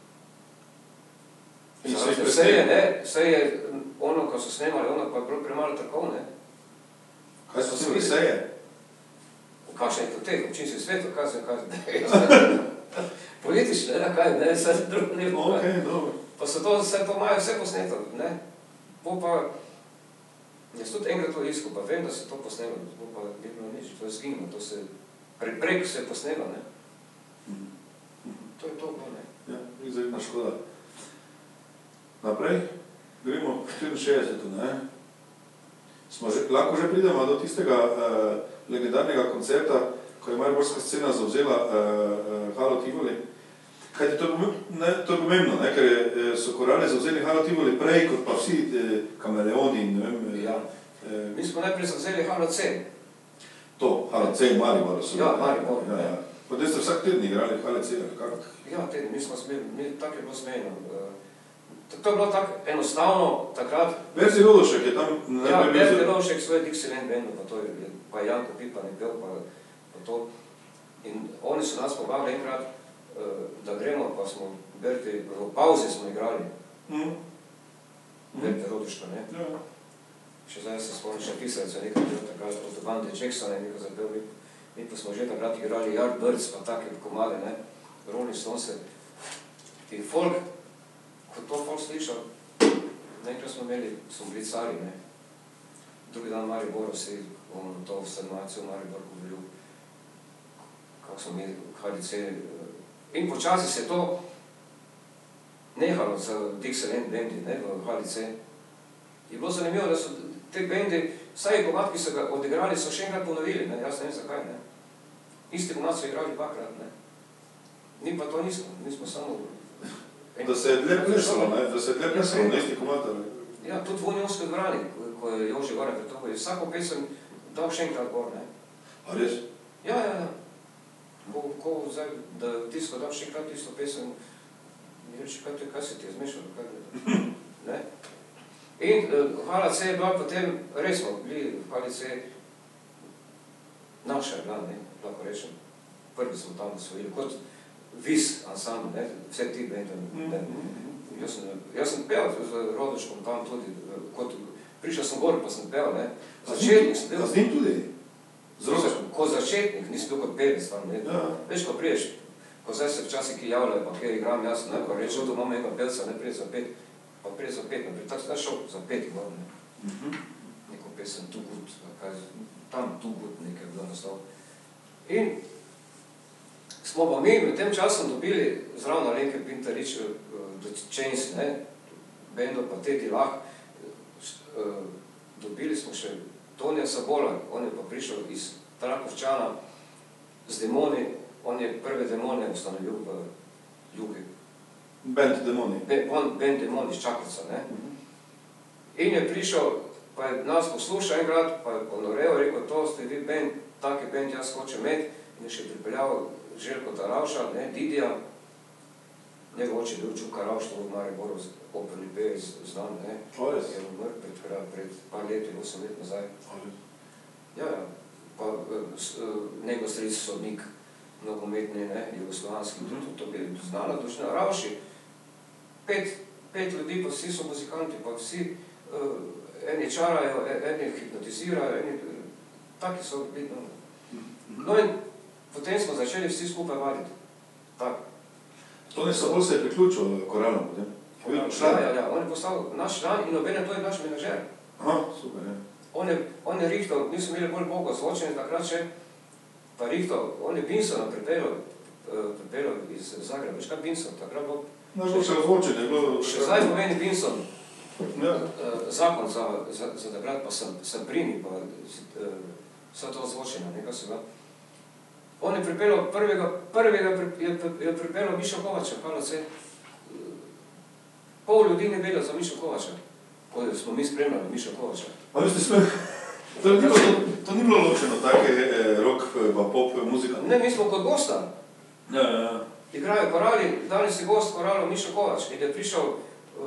Vse je ono, ko so snemali, ono pa je bilo premalo trkov, ne. Kaj so snemali, vse je? Kakšen je to teh, občinski svet, kaj se politične, kaj, ne, vse drugo ne bo. Ok, dobro. Pa so to, imajo vse posneto, ne. Po pa, jaz tudi enkrat to iskal, pa vem, da se to posnelo, po pa ni bilo nič, to je zginilo, to se, prek se je posnelo, ne. To je to bilo, ne. Ja, izredna škoda. Naprej, gremo v 64, ne. Lahko že pridemo do tistega legendarnega koncerta, ko je mariborska scena zavzela Halo Tivoli. Kajti to je pomembno, ker so Korali zavzeli Halo Tivoli prej, kot pa vsi Kameleoni in ne vem... Ja, mi smo najprej zavzeli Halo C. To, Halo C in Maribor. Ja, Maribor. Potem ste vsak teden igrali Halo C, ali kako? Ja, teden, mi smo smeli, tako je bilo smejeno. To je bilo tako enostavno takrat. Berzi Rodošek je tam... Ja, Berzi Rodošek svoje Dixieland bandu, pa Janko Pipan je pel, pa to. In oni so nas povabili enkrat, da gremo, pa smo Berti, v pauzi smo igrali. Berti Rodoška, ne? še zdaj se spomnim, še pisalica nekaj bil takrat od bande Jacksona in nekaj zapel, mi pa smo že takrat igrali Yardbirds, pa take komade, ne, Rolling Stones. In folk, ko to folk slišal, nekaj smo bili cari, ne. Drugi dan Maribor, vsi, to v Stanovacijo Maribor govoril, kako smo imeli HDC. In počasi se to nehalo z Dixieland bendi, ne, v HDC. Je bilo zanimivo, da so te bendi, vsaj komad, ki so ga odigrali, so še enkrat ponovili, ne, jaz ne vem zakaj, ne. Isti komad so igrali dvakrat, ne. Mi pa to nismo samo... Da se je dlje plesalo, ne, da se je dlje plesalo na isti komad, ali? Ja, tudi v Unionskoj dvorani, ko je Jože Gore pretovo, je vsako pesem dal še enkrat gor, ne. A res? Ja. Ko zdaj, da tisko dal še enkrat isto pesem, mi reči, kaj se ti je zmešalo, kaj ne? In HLC je bila potem, res smo bili v HLC, naša je bila, ne, lahko rečem, prvi smo tam osvojili, kot Vis ansambl, ne, vse ti bendi, ne. Jaz sem pel z Rodoškom tam tudi, kot prišel sem gor, pa sem pel, ne. Začetnik sem pel. A z njim tudi? Z Rodoškom? Kot začetnik, nisem bil kot pevec tam, ne. Veš, ko priješ, ko zdaj se včasih ki javljajo, pa kje igram, jaz ne, ko rečem, da imam enega pevca, ne prije za 5, pa prije za 5, naprej, tako sem šel za 5 gor, ne. Neko pesem Too Good, tam Too Good nekaj bilo nastav. In smo pa mi v tem času dobili zraven Alenke Pintarič, The Chains, ne, bendo pa Teddy Lah, dobili smo še Tonija Sabola, on je pa prišel iz Trakovčana z Demoni, on je prve Demone ustanovil v Ljubi. Band Demoni? Band Demoni iz Čakovca, ne. In je prišel, pa je nas poslušal enkrat, pa je ponorel, rekel, to ste vi band, taki band jaz hočem imeti, in je še pripeljal Željko Taravša, ne, Didija, njegov oče je bil Čuka Ravš, to v Mariboru, operni pevec znan, ne, je umrl pred par leti, 8 let nazaj. Ja, pa njegov stric sodnik, nogometni, ne, jugoslovanski, to bi znala dušna. Ravši, 5 ljudi, pa vsi so muzikanti, pa vsi eni čarajo, eni hipnotizirajo, eni taki so bili. No in potem smo začeli vsi skupaj vaditi. Tak. Toni Sabol se je priključil koralom potem? Ja, on je postal naš član in obenem to je naš menažer. Aha, super, ja. On je rihtal, mi smo imeli bolj Bogo zvočenje takrat še, pa rihtal, on je Binsona pripeljal iz Zagreba, veš kaj Binson, takrat bilo... Najboljše zvočenje je bilo... Še zdaj pomeni Binson, zakon za takrat, pa Sabrini, pa vse to zvočenje, nekaj se ga... On je pripeljal prvega je pripeljal Mišo Kovača, HLC. Pol ljudi ne vedel za Mišo Kovača, ko smo mi spremljali Mišo Kovača. A veste, to ni bilo ločeno, take rock pa pop muzika? Ne, mi smo kot gosta. Ja. Igrajo korali, danes je gost koralo Mišo Kovač, in je prišel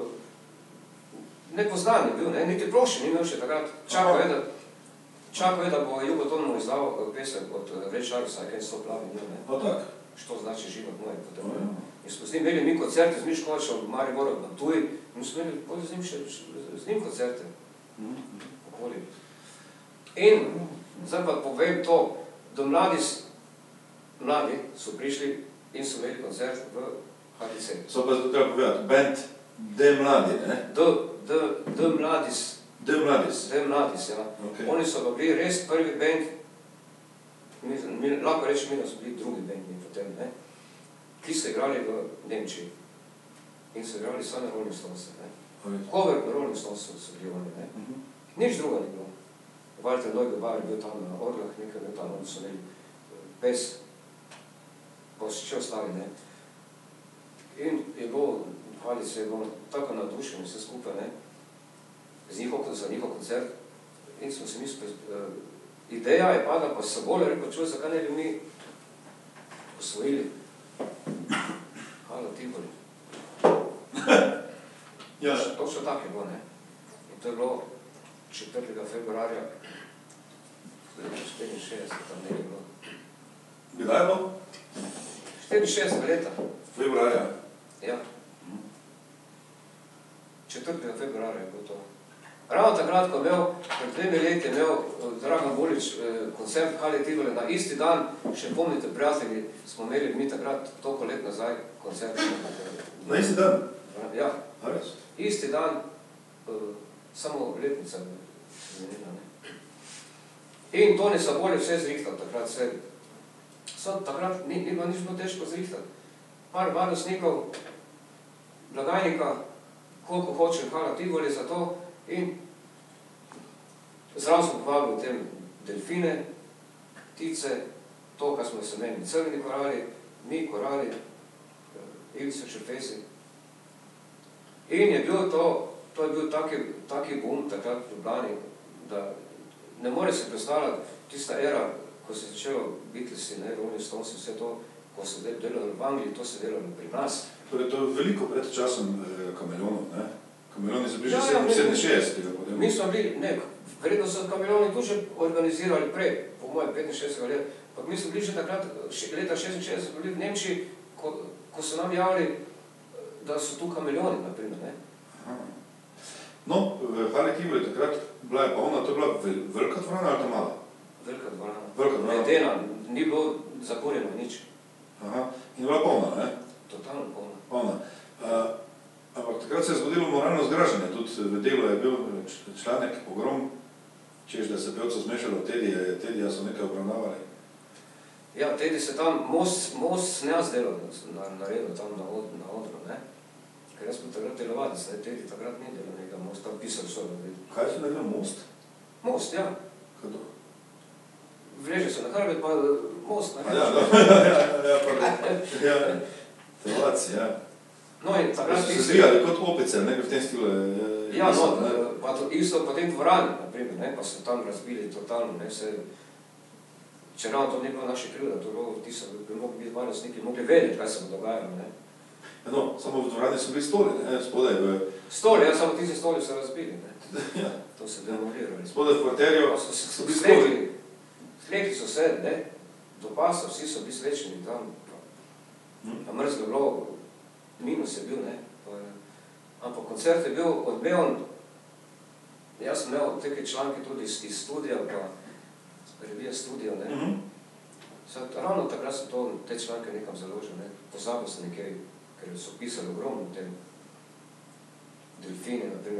nepoznan je bil, ne, niti prošen ni imel še takrat. Čakal je, da bo Jugo Tonov izdal pesem od Red Sharksa, I Can't Stop Loving You, ne. A tak? Što znači život moj, potem. In smo z njim imeli mi koncerte z Mišo Kovačem v Mariboru, na Tuji, in smo imeli bolj z njim koncerte. Okoli. In, zdaj pa povem to, da mladi so prišli in so imeli koncert v HDC. So pa treba povedati, band De Mladi, ne? De Mladis. De Mladis? De Mladis, ja. Oni so pa bili res prvi band, lahko rečem, mi so bili drugi band potem, ne, ki so igrali v Nemčiji. In so igrali same Rolling Stones, ne. Cover Rolling Stones so bili oni, ne. Nič druga ni bilo. Walter Neugebauer je bil tam na orglah, nekaj bil tam, oni so imeli pes, pa še ostali, ne. In je bilo, hvali se je bilo tako nadušen vse skupaj, ne, za njihov koncert. In smo se mi ideja je pa, da pa se bolj rekel, čuj, zakaj ne bi mi osvojili Halo Tivoli. Ja. Točno tak je bilo, ne. In to je bilo 4. februarja 64, tam nekaj bilo. Kdaj je bilo? 64 leta. Februarja? Ja. 4. februarja je bilo to. Ravno takrat, ko je imel pred 2 leti je imel Dragan Bolič koncert v Hali Tivoli na isti dan, še pomnite, prijatelji, smo imeli mi takrat toliko let nazaj koncert. Na isti dan? Ja. A res? Isti dan, samo letnica zmenila, ne. In Toni Sabol je vse zrihtal takrat, vse. Takrat ni bilo nič bilo težko zrihtati. Par varnostnikov, blagajnika, koliko hoče Hala Tivoli za to in zraven smo povabil tem delfine, ptice, to, kar smo se menili, crveni korali, mi korali, Ivica Čerfesi. In je bil to je bil taki boom takrat v Ljubljani, da ne more se predstavljati tista era, ko se je začelo Beatlesi, Rolling Stones, vse to, ko se delalo v Angliji, to se delalo pri nas. Torej, to je veliko pred časom Kameleonov, ne? Kameleoni so bili že 67. Mi smo bili, ne, verjetno so Kameleoni tu že organizirali prej, po moje 65 let, pa mi smo bili že takrat, leta 66, bili v Nemčiji, ko so nam javili, da so tu Kameleoni, naprimer, ne. No, v Hali Tivoli takrat bila je polna, to je bila velika dvorana ali ta mala? Velika dvorana. Velika dvorana. Medena, ni bilo zaporjeno nič. Aha, in je bila polna, ne? Totalno polna. Polna. Ampak takrat se je zgodilo moralno zgražanje, tudi v Delu je bil članek pogrom, češ, da se pevcu zmešalo Tedija so nekaj obravnavali. Ja, Tedi se tam, most sem jaz delal, naredil tam na odru, ne. Ker jaz sem takrat telovadec, ne, Tedi takrat ni delal nekaj most, tam pisal so. Kaj so naredil, most? Most, ja. Kaj to? Vleže se na hrbet, pa most, ne. Ja, telovadci, ja. No in takrat so se zvijali kot opice, nekaj v tem stilu. Ja, no, pa isto potem dvorani, naprimer, ne, pa so tam razbili totalno, ne, vse. Če ravno to ni bilo naše krivda, to bi mogli biti varnostniki, mogli vedeti, kaj se bo dogajalo, ne. No, samo v dvorani so bili stoli, ne, spodaj v... Stoli, ja, samo tisti stoli so razbili, ne. Ja. To se demolirali. Spodaj v kvarterju so bili stoli. Slekli so se, ne, do pasa, vsi so bili slečeni tam. A mrzlo bilo, minus je bil, ne. Ampak koncert je bil odmeven, jaz sem imel take članke tudi iz studija, pa revija Studio, ne. Ravno takrat sem te članke nekam založil, ne. Pozabil sem nekaj, ker so pisali ogromno o tem. Delfini, naprimer,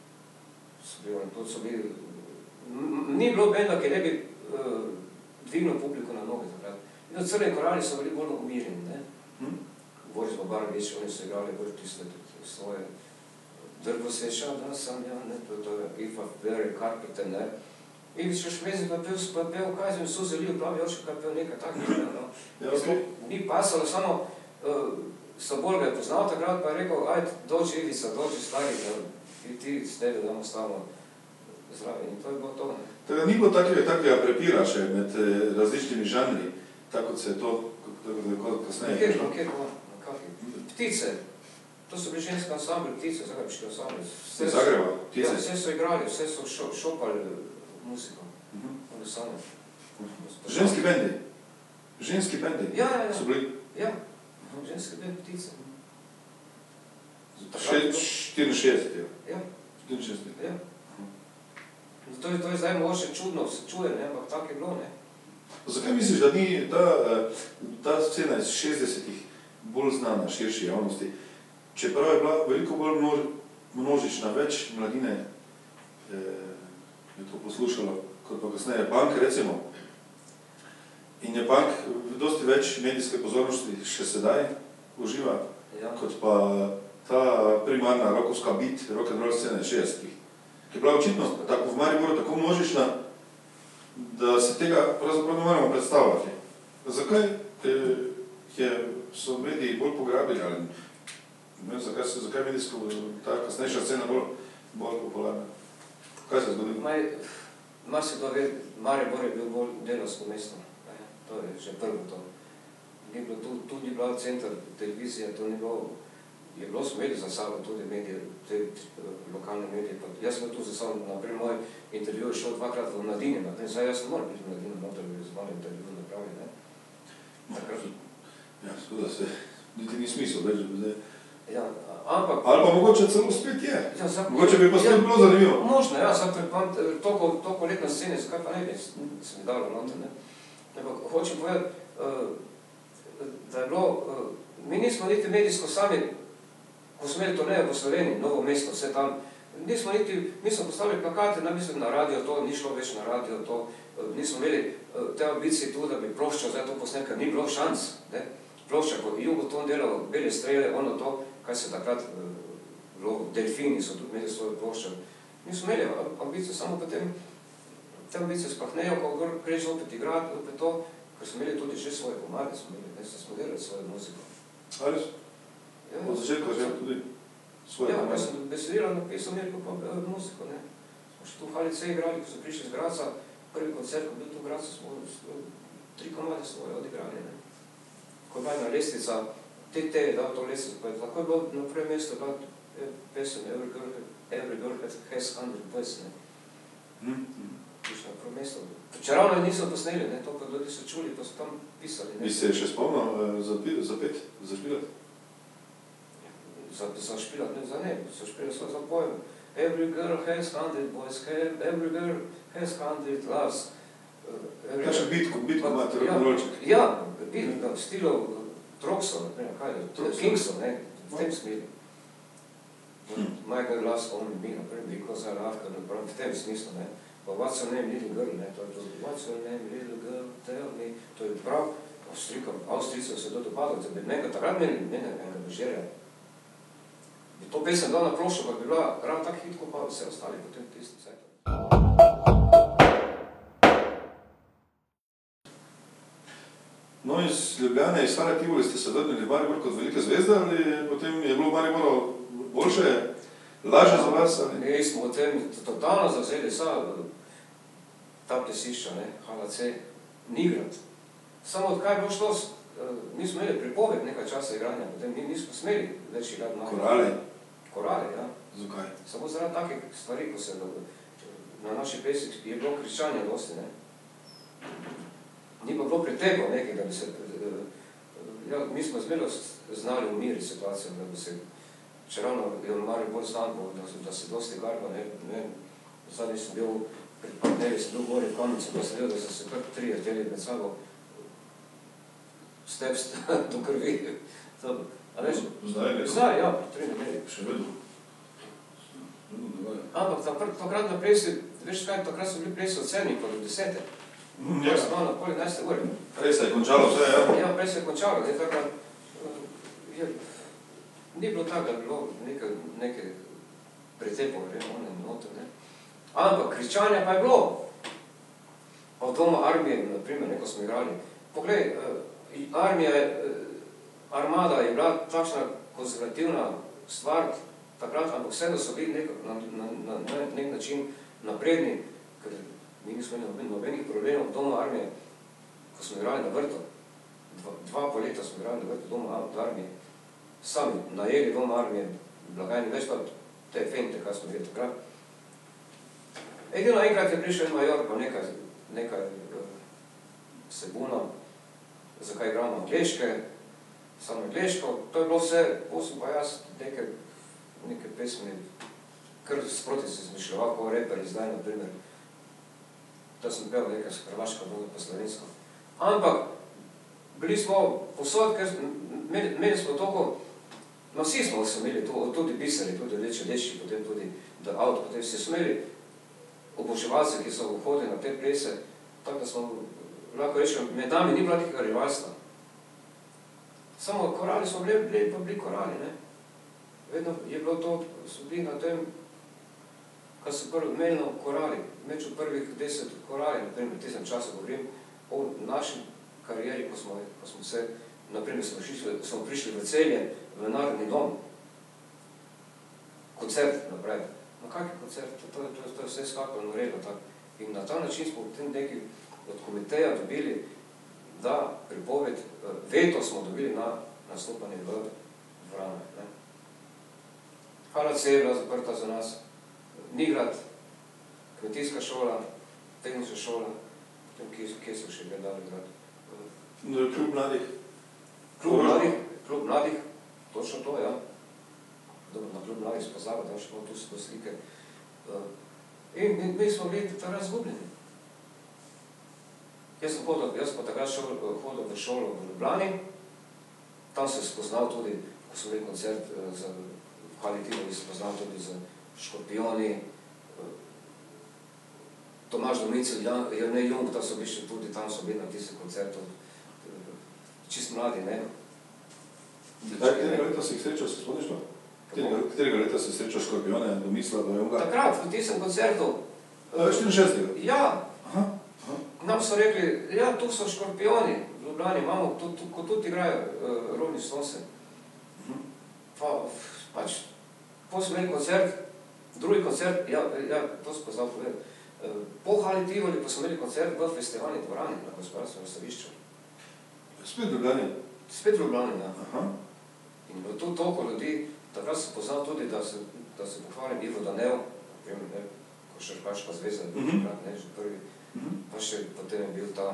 so bili, ni bilo benda, ki ne bi dvignil publiko na noge takrat. In Crveni korali so bili bolj umirjeni, ne. Boris Babarovič, oni so igrali bolj tiste svoje drvo seča, da sam ja, ne, to je Ifa, Very Carpenter, ne. Ivica Šmezi pa pel Kajzem, suze lijo, plavi oči, pa pel nekaj takih, no. Ni pasalo, samo Sabol ga je poznal takrat, pa je rekel, ajde, dođi Ivica, dođi stari, in ti s tebe damo stalo zraven. In to je bilo to, ne. Tako ni bilo takega prepira še med različnimi žanri, tako kot se je to kasneje prišlo. Ptice. To so bili ženski ansambli, ptice, zagrebiški ansambli. Iz Zagreba, ptice? Ja, vse so igrali, vse so šopali muziko. Oni sami. Ženski bendi? Ženski bendi? Ja. So bili? Ja, ženski bend ptice. 64, ja. 64. Ja. To je zdaj mogoče čudno, se čuje, ne, ampak tako je bilo, ne. Zakaj misliš, da ni ta scena iz 60-ih bolj znana širši javnosti, čeprav je bila veliko bolj množična, več mladine je to poslušalo, kot pa kasneje punk, recimo. In je punk dosti več medijske pozornosti še sedaj uživa, kot pa ta primarna rockovska beat, rock and roll scena 60-ih, ki je bila očitno v Mariboru tako množična, da se tega pravzaprav ne moramo predstavljati. Zakaj so mediji bolj pograbili, ali ne vem, zakaj medijsko ta kasnejša scena bolj popularna? Kaj se je zgodilo? Marsikdo ve, Maribor je bil bolj delavsko mesto. To je že prvo to. Tu ni bila center televizije, to ni bilo, je bilo smo imeli za sabo tudi medije, te lokalne medije. Jaz sem tu za sabo, naprej moj intervju je šel dvakrat v Mladini, zdaj jaz ne moram biti v Mladini, noter bi z malo intervju napravili, ne. Ja, seveda se, niti ni smisel več, da bi zdaj. Ja, ampak... Ali pa mogoče celo spet je. Ja, mogoče bi pa spet bilo zanimivo. Možno, ja, toliko let na sceni, zakaj pa ne bi se mi dalo noter, ne. Ampak hočem povedati, da je bilo, mi nismo niti medijsko sami, ko smo imeli turnejo po Sloveniji, Novo mesto, vse tam, nismo niti, mi smo postavili plakate, mislim, na radio to, ni šlo več na radio to, nismo imeli te ambicije tu, da bi ploščal zdaj to posnet, ker ni bilo šans, ne. Plošča, ko je Jugoton delal, Bele strele, ono to, kaj se takrat bilo, Delfini so tudi imeli svojo ploščo. Mi smo imeli ambicije, samo potem te ambicije spahnejo, ko greš opet igrati, opet to, ker smo imeli tudi že svoje komade, smo delali svojo muziko. Ali so? Od začetka že tudi svoje komade? Ja, jaz sem besedila napisal Mirko pa muziko, ne. Smo še tu v HLC igrali, ko so prišli z Graca, prvi koncert, ko bil tu v Gracu, smo 3 komade svoje odigrali, ne. Ko je bila ena lestvica, TT je dal to lestvico, tako je bilo na prvem mestu bila pesem Every Girl Has 100 Boys, ne. Prišli na prvo mesto. Čeravno je niso posneli, ne, to pa ljudi so čuli, pa so tam pisali, ne. Bi se še spomnil zapet, zašpilati? Zašpilati, ne, za ne, zašpilati so za pojem. Every girl has 100 boys, every girl has 100 loves. Kakšen bitko imate, rock'n'rollček? Ja, bitko, stilov Troxo, naprimer, kaj je, Kingston, ne, v tem smilu. My girl loves only me, naprimer, because I love her, naprimer, v tem smislu, ne. Pa what's your name, little girl, ne, to je to, what's your name, little girl, tell me, to je prav, Avstrijcem se to dopadlo, da bi nekaj takrat meni enega bežerja. Bi to pesem dal na ploščo, pa bi bila ravno tak hit, ko pa vse ostali potem tisti cajt. No, iz Ljubljane, iz Stare Tivoli ste se vrnili v Maribor kot velike zvezde, ali potem je bilo v Mariboru boljše, lažje za vas, ali? Mi smo v tem totalno zavzeli ta plesišča, ne, HLC, Nigrad. Samo odkaj je bilo šlo, mi smo imeli pripoved nekaj časa igranja, potem mi nismo smeli več igrati na Korale? Korale, ja. Zakaj? Samo zaradi takih stvari, ko se na naši pesik je bilo kričanja dosti, ne. Ni pa bilo preteklo nekaj, da bi se, ja, mi smo zmerno znali umiriti situacijo, da bi se, čeravno je v Maribor znan, da se dosti garba, ne, zadnji sem bil, pred par dnevi sem bil gori v Kamnici, pa sem videl, da so se kar 3 hteli med sabo stepst do krvi. A veš? Zdaj nekaj? Zdaj, ja, 3 nedeli. Še vedno? Ampak takrat na plesi, veš kaj, takrat so bili plesi od 7 pa do 10. Ja. Smo na poli 11. uri. Prej se je končalo vse, ja? Ja, prej se je končalo, ne, tako ni bilo tako, da bi bilo nekaj pretepov, ne. Ampak kričanja pa je bilo. Pa v domu armije, naprimer, neko smo igrali. Poglej, armada je bila takšna konzervativna stvar takrat, ampak vseeno so bili na nek način napredni, ker mi nismo imeli nobenih problemov v domu armije, ko smo igrali na vrtu. 2 leta smo igrali na vrtu domu armije. Sami najeli dom armije, blagajni, več pa te fente, kaj smo videli takrat. Edino enkrat je prišel en major, pa nekaj sebuna, zakaj igramo angleške, samo angleško, to je bilo vse, potem pa jaz neke pesmi, kar sproti se izmišljava, ko reperi zdaj, naprimer, da sem pel nekaj s hrvaško, pa slovensko. Ampak, bili smo posod, ker imeli smo toliko, no vsi smo se imeli, tudi pisali, tudi Dečki, potem tudi avto, potem vsi smo imeli oboževalce, ki so hodili na te plese, tako da smo, lahko rečem, med nami ni bila nekega rivalstva. Samo korali smo bili korali, ne. Vedno je bilo to, so bili na tem, kar so imeli korali, meč od prvih 10 korali, naprimer, v tistem času govorim o naši karieri, ko smo se, naprimer, smo prišli v Celje, v Narodni dom, koncert napraviti. No, kak je koncert? To je vse skakalo norelo, tako. In na ta način smo potem neki od komiteja dobili, da pripoved, veto smo dobili na nastopanje v dvoranah, ne. HLC je bila zaprta za nas, Nigrad, kmetijska šola, tehnična šola, potem kje so še gledali grad. Klub mladih? Klub mladih, točno to, ja. dobro, na klub mladih spozava, tam še tu so slike. In mi smo bili takrat zgubljeni. Jaz pa takrat hodil v šolo v Ljubljani, tam se spoznal tudi, ko so bili koncert v Hali Tivoli, spoznal tudi z Škorpioni, Tomaž Domicil, Jernej Jung, tam so bili še tudi, tam so bili na tistih koncertov, čist mladi, ne. Katerega leta si jih srečal, se spomniš to? Katerega leta si srečal Škorpione, Domisla, Junga? Takrat, v tistem koncertu. 64. Ja. Nam so rekli, ja, tu so Škorpioni, v Ljubljani imamo, ko tudi igrajo Rolling Stonesi. Pač, po smo imeli koncert, drugi koncert, ja, to sem poznal povedati. Po Hali Tivoli pa smo imeli koncert v festivalni dvorani na Gospodarskem razstavišču. Spet v Ljubljani? Spet v Ljubljani, ja. In bilo tu toliko ljudi, takrat sem poznal tudi, da se pohvalim Ivo Danev, Košarkaška zveza, že prvi, pa še potem je bil tam.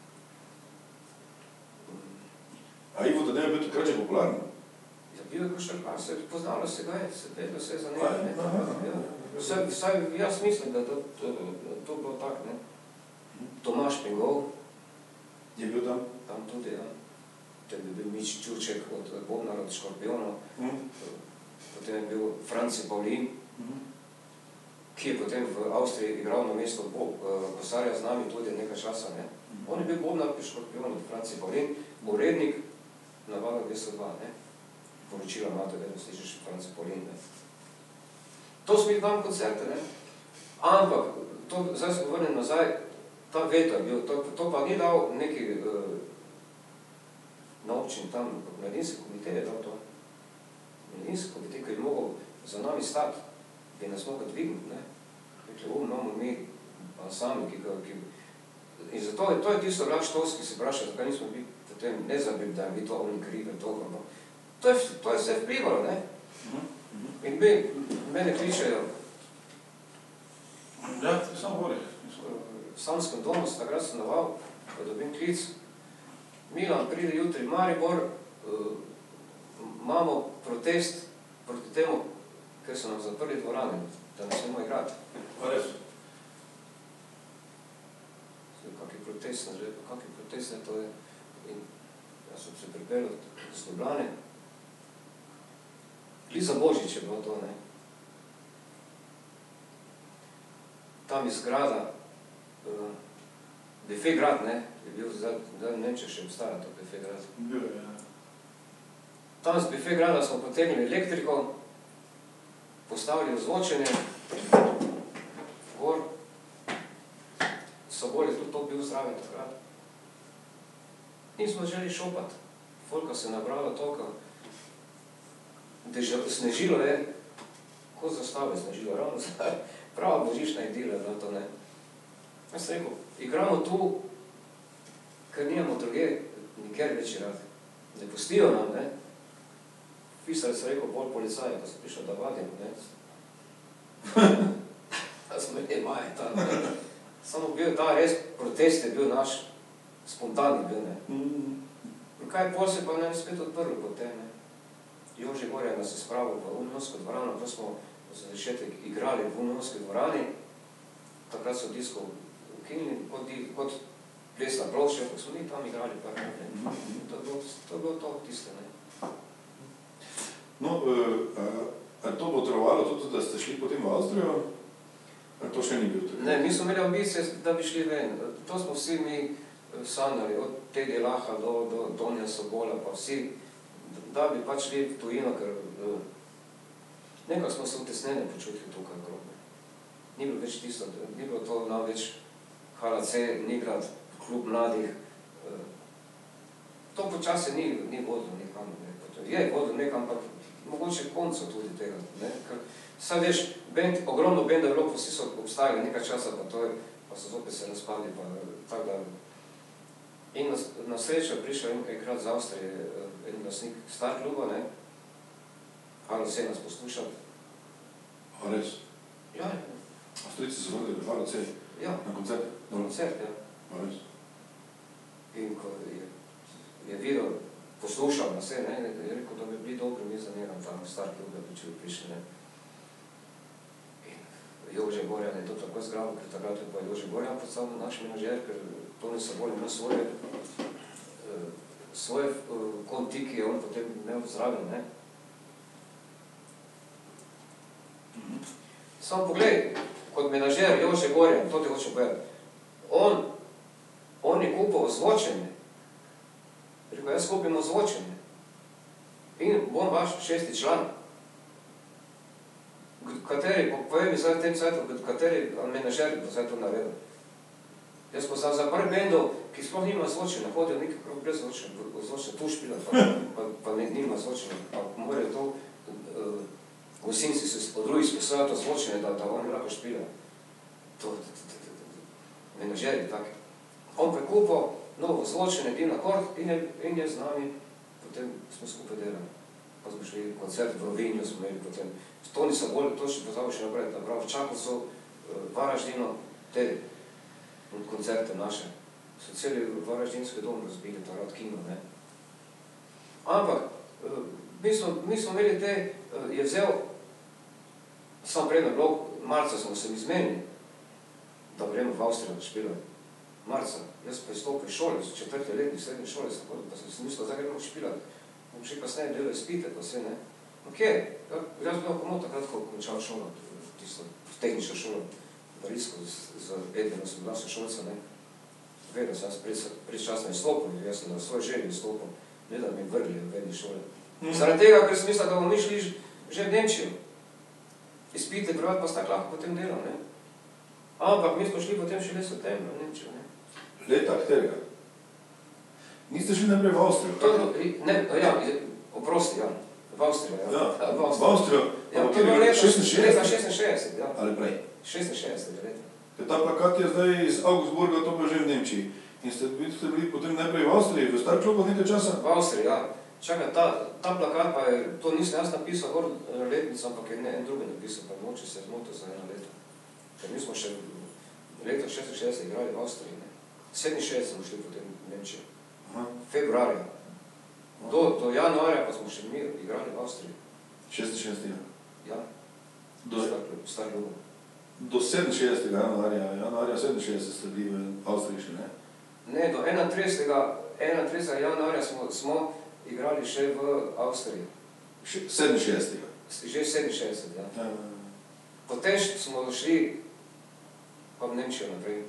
A Ivo Danev je bil takrat že popularen? Ja, bil je košarkar, poznalo se ga je, se vedlo se je za njega. Vsaj jaz mislim, da to bilo tako, ne. Tomaž Pingov. Je bil tam? Tam tudi, ja. Potem je bil Mič Čurček od Bobnar od Škorpionov. Potem je bil Franci Paulin, ki je potem v Avstriji igral na mesto Kosarja z nami tudi nekaj časa, ne. On je bil Bobnar pri Škorpionov, Franci Paulin, urednik na Valu 202, ne. Poročila imate, vedno slišiš Franci Paulin, ne. To smo jih vam koncerte, ne. Ampak, zdaj se povrnem nazaj, ta veto je bil, to pa ni dal neki na občini tam, mladinski komitej je dal to. Mladinski komitej, ki je mogel za nami stati, bi nas mogel dvigniti, ne. Rekli, imamo mi ansambl, in zato to je tisto Vlad Štos, ki se vpraša, zakaj nismo bili potem, ne zabili, da je bi to oni krive, to je vse vplivalo, ne. In mene kličejo. Ja, ti samo govori. V Samskem domu, takrat sem daval, ko dobim klic. Milan, pride jutri v Maribor, imamo protest proti temu, ker so nam zaprli dvorane, da ne smemo igrati. Pa res? Kakvi protest, ne, to je. In jaz sem se pripeljal z Ljubljane. Liza Božič je bilo to, ne. Tam iz grada, Bife grad, ne, je bil zdaj, ne vem, če še obstaja to Bife grad. Bil je, ja. Tam z Bife grada smo potegnili elektriko, postavili ozvočenje, gor, Sobol je tudi to bil zraven takrat. Nismo želi šopati, folka se je nabrala toliko, snežilo je, kot zastave snežilo, ravno zdaj, prava božična idila je bila to, ne. Jaz sem rekel, igramo tu, ker nimamo druge, nikjer več igrati. Ne pustijo nam, ne. Pisali so rekel, bolj policaje, ko sem prišel, da vadim, ne. Da smo imeli maje tam, ne. Samo bil ta res protest je bil naš, spontani bil, ne. In kaj pol se pa ne spet odprlo potem, ne. Jože Gorja nas je spravil v Unionsko dvorano, to smo za začetek igrali v Unionski dvorani, takrat so disko ukinili, kot plesna plošča, ko smo mi tam igrali prvi, ne. To je bilo to tiste, ne. No, a to bo trovalo tudi, da ste šli potem v Avstrijo? A to še ni bil tako? Ne, mi smo imeli ambicije, da bi šli ven. To smo vsi mi sanjali, od Teddy Laha do Tonija Sobola, pa vsi, da bi pač šli v tujino, ker nekako smo se utesnjene počutili tukaj okrog. Ni bilo več tisto, ni bilo to nam več HLC, Nigrad, klub mladih. To počasi ni vodilo nekam, ne. Je vodilo nekam, ampak mogoče konco tudi tega, ne. Ker saj veš, ogromno benda je bilo, vsi so obstajali nekaj časa, pa so zopet se razpadli, pa tako da. In na srečo je prišel enkrat z Avstrije, en lasnik star kluba, ne. HLC nas poslušal. A res? Ja. Avstrijci so vodili HLC? Ja. Na koncert? Na koncert, ja. A res? In ko je videl, poslušal na vse, ne, je rekel, da bi bili dobri, mi za njega tam star klub, da bi če bi prišli, ne. In Jože Gorjan je to tako zgrabil, ker takrat je pa Jože Gorjan predstavljal naš menadžer, ker Toni Sabol ima svoje konti, ki je on potem imel zraven, ne. Samo poglej, kot menadžer Jože Gorjan, to ti hoče povedati, on je kupil zvočenje. Rekel, jaz kupimo zvočenje. In bom vaš 6. član. Kateri, povej mi zdaj v tem cajtu, kateri menadžer bo zdaj to naredil. Jaz pa za par bendov, ki sploh nima zvočenja, hodijo nekako brez zvočenja, tu špila, pa nima zvočenja. Pa morajo to gosinci se po drugi spisali to zvočenje, da oni lahko špila. To menadžeri taki. On pa je kupil novo zvočenje, bil na kord in je z nami, potem smo skupaj delali. Pa smo šli koncert v Rovinju, smo imeli potem. Toni Sabol, to še pozabil še naprej, da prav v Čakovcu, Varaždinu, te koncerte naše. So celi Varaždinski dom razbili, takrat kino, ne. Ampak, mi smo imeli te, je vzel, sam predno blok, marca smo se izmenili, da gremo v Avstrijo da špilati. Marca, jaz pa izstopil iz šole, z 4. letni srednje šole, pa sem si mislil, da gremo špilati. Bom še kasneje delal izpite, pa vse, ne. Ok, jaz bil komod takrat, ko končal šolo, tisto tehnično šolo, Barijsko, z Edvinom sem bila sošolca, ne. Vedel sem, jaz predčasno izstopil, jaz sem na svoj želji izstopil, ne da mi vrgli v vedni šole. Zaradi tega, ker sem mislil, da bomo mi šli že v Nemčijo. Izpite privat pa sta lahko potem delal, ne. Ampak mi smo šli potem šele septembra v Nemčijo, ne. Leta katerega? Niste šli najprej v Avstrijo? Ne, ja, oprosti, ja. V Avstrijo, ja. Ja, v Avstrijo. Ja, to je bilo leta 66? 66, ja. Ali prej? 66 leta. Ta plakat je zdaj iz Augsburga, to pa že v Nemčiji. In ste bili potem najprej v Avstriji, v Starčoku nekaj časa? V Avstriji, ja. Čakaj, ta plakat pa je, to nisem jaz napisal gor letnico, ampak je en drugi napisal, pa moče se zmotil za eno leto. Ker mi smo še leta 66 igrali v Avstriji, ne. 67 smo šli potem v Nemčijo. Februarja. Do januarja pa smo še mi igrali v Avstriji. 66. Ja. Star Ljubo. Do 67. januarja 67 ste bili v Avstriji še, ne? Ne, do 31. januarja smo igrali še v Avstriji. 67. Že 67, ja. Potem smo šli pa v Nemčijo naprej.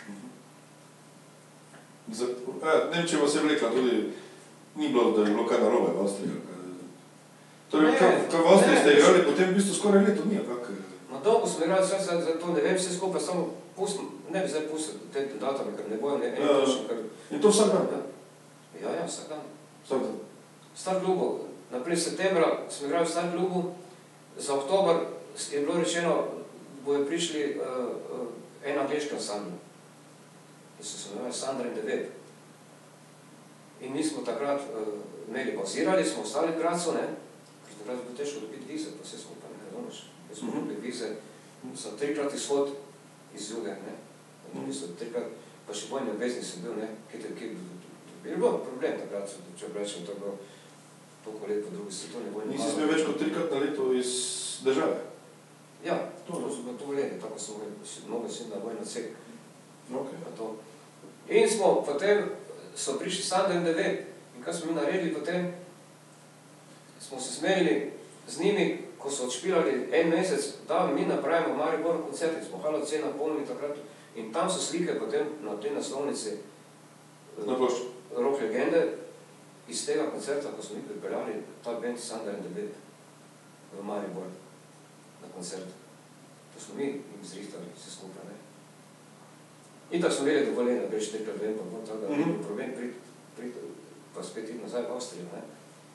Nemčija vas je vlekla tudi, ni bilo, da je bilo kaj narobe v Avstriji. Torej, kaj v Avstriji ste igrali, potem v bistvu skoraj leto ni, kak? No, dolgo smo igrali, za to ne vem, vse skupaj, samo ne bi zdaj pustil te datame, ker ne bojo ne točno, ker... In to vsak dan? Ja, vsak dan. Vsak dan? V Star Ljubu, naprej septembra smo igrali v Star Ljubu, za oktober je bilo rečeno, bojo prišli en angliški ansambl, ki so se imenovali Sandra in the Web. In mi smo takrat imeli pauzirali, smo ostali v Gracu, ne, ker takrat je bilo težko dobiti vize, pa vse smo pa nekaj domač. Jaz smo dobili vize, sem 3-krat izhod iz Juge, ne, mislim, 3-krat, pa še bojni obvezni sem bil, ne, je bilo problem takrat, če rečem, to je bilo toliko let po drugi svetovni vojni. Nisi smel več kot 3-krat na leto iz države? Ja, to so bilo dovoljeni, tako so mogli si na vojno cek. In smo potem, so prišli Sandra in the Web, in kaj smo mi naredili potem, smo se smerili z njimi, ko so odšpilali en mesec, da mi napravimo v Mariboru koncerti, smo Halo C napolnili takrat, in tam so slike potem na tej naslovnici Rock Legende, iz tega koncerta, ko smo mi pripeljali ta band Sandra in the Web v Maribor na koncert. To smo mi jim zrihtali vse skupaj, ne. In tako smo imeli dovoljenje, da greš 4-krat vem, pa tako da ni problem priti, pa spet iti nazaj v Avstrijo, ne.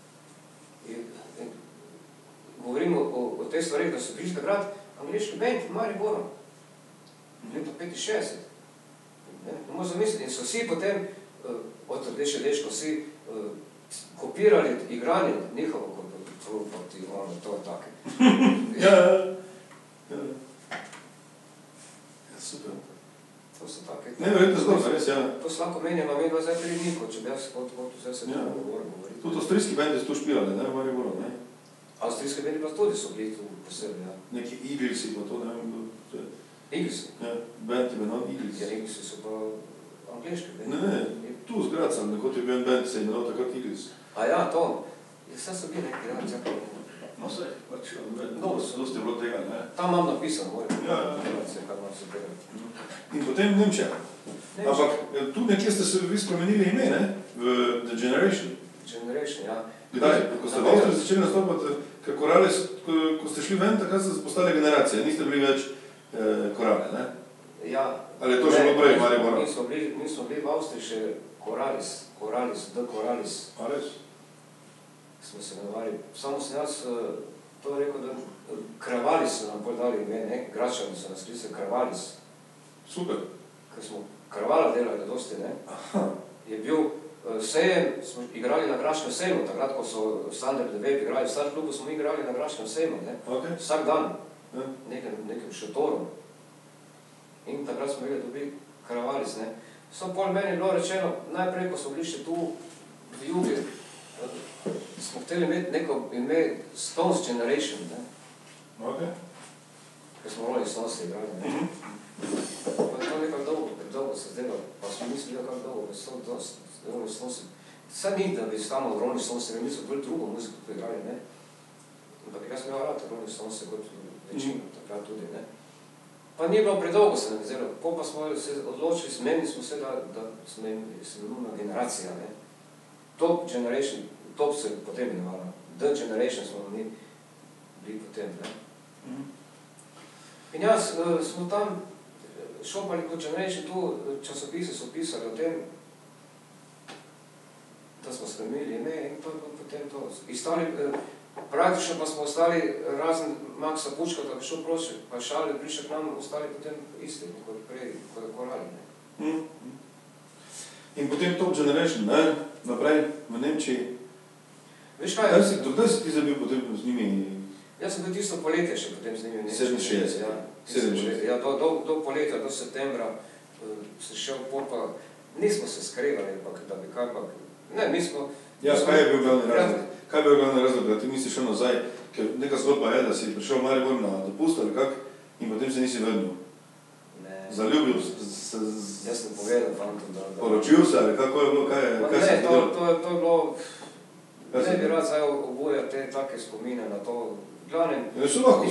In govorimo o tej stvari, da so prišli takrat angliški band v Mariboru, leta 65. Ne možeš zamisliti, in so vsi potem, od Rdeče dečko, vsi kopirali igranje njihovo, to je take. Ja, super. To so take... Neverjetno zgodba, res, ja. To se lahko menjava medva zdaj pri Niko, če bi jaz zdaj se to govoriti. Tudi avstrijski bendi so tu špilali, ne, v Mariboru, ne? Avstrijski bendi pa tudi so bili tu posebej, ja. Neki Eaglesi pa to, ne vem, Eaglesi? Ja, band imenoval Eaglesi. Ja, Eaglesi so pa angliški bendi. Ne, tu z Gracem, nekot je bil en band, se imenoval takrat Eagles. A ja, to. Vse so bili neki, ja, čakaj. No, sej, pač, dosti je bilo tega, ne? Tam imam napisano, moj. Ja, Kar imam se tega. In potem Nemčija. Ampak tu nekje ste se vi spremenili ime, ne? V The Generation. Generation, ja. Kdaj? Ko ste v Avstriji začeli nastopati, ker korale, ko ste šli ven, takrat ste postali generacija, niste bili več korale, ne? Ja. Ali je to že bilo prej, Maribora? Mi smo bili v Avstriji še Koralis, The Koralis. A res? Smo se imenovali. Samo sem jaz to rekel, da Kravalis so nam bolj dali ime, ne? Gračani so nas klicali Kravalis. Super. Ker smo Kravala delali dosti, ne? Je bil sejem, smo igrali na Graškem sejmu, takrat, ko so Standard Web igrali, v Star klubu smo igrali na Graškem sejmu, ne? Okay. Vsak dan, nekem šotoru. In takrat smo dobili Kravalis, ne? Samo pol meni je bilo rečeno, najprej, ko smo bili še tu v Jugi, smo hteli imeti neko ime Stones Generation, ne? Okay. Ker smo Rolling Stones igrali, ne? Pa je to nekako dolgo se zdelo, pa smo mislili, kako dolgo, da so Rolling Stones. Sad ni, da bi samo Rolling Stones, mi smo bolj drugo muziko igrali, ne? Ampak jaz sem rad Rolling Stones kot večino, takrat tudi, ne? Pa ni bilo predolgo se nam zdelo, pa smo se odločili, zmenili smo se, da smo nuna generacija, ne? Top Generation, top se potem imenovalo, The Generation smo mi bili potem, ne? In jaz smo tam šopali kot Generation, tu časopise so pisali o tem, da smo spremenili ime in to je potem to. Praktično pa smo ostali razen Maksa Pučka, da bi šel proči, pa šali prišel k nam, ostali potem isti, kot prej, kot korali, ne? In potem Top Generation, ne? Naprej v Nemčiji. Veš kaj? Kdaj si ti zabil potem z njimi? Jaz sem bil tisto poletje še potem z njimi v Nemčiji. 67. Ja, 67. Ja, do poletja, do septembra se šel pa, nismo se skregali, da bi kaj pa, ne, mi smo... Ja, kaj je bil glavni razlog? Kaj je bil glavni razlog, da ti nisi šel nazaj? Ker neka zgodba je, da si prišel v Maribor na dopust ali kak in potem se nisi vrnil. Ne. Zaljubil se... Jaz sem povedal fantom, da... Poročil se ali kako je bilo, kaj je... Ne, to je bilo... Ne bi rad zdaj obujal te take spomine na to. Glavnem... Ja, so lahko,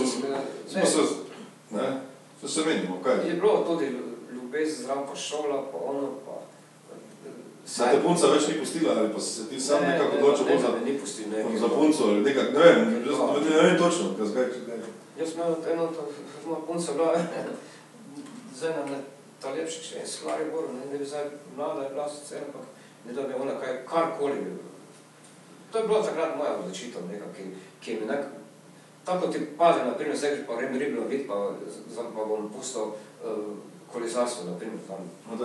smo se menimo, kaj je? Je bilo tudi ljubez zdrav pa šola, pa ono, pa... Da te punca več ni pustila, ali pa si se ti sam nekako odločil za punco, ali nekak, ne vem točno, kaj. Jaz imel eno, moja punca bila, zdaj nam ta lepši člen, s Mariboru, ne bi zdaj mlada je bila sicer, ampak ne da bi ona karkoli bi bilo. To je bila takrat moja odločitev nekak, ki je mi tako ti pazi, naprimer, zdaj pa grem ribno vid, pa bom pustil kolizarstvo, naprimer, tam.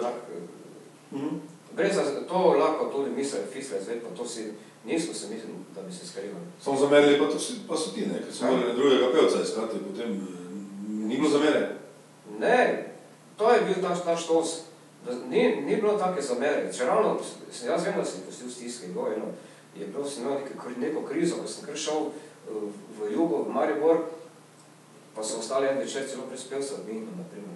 Gre za to lahko tudi misle, fisle, zdaj pa to si, nismo se mislili, da bi se skrivali. Samo zamerili pa so ti, ne, ker so morali drugega pevca iskati, potem ni bilo zamere? Ne, to je bil naš štos. Ni bilo take zamere. Če ravno, jaz vem, da sem pustil stiske, je bilo, sem imel neko krizo, ko sem kar šel v jugo, v Maribor, pa so ostali en večer celo prispevca v Mihnu, naprimer.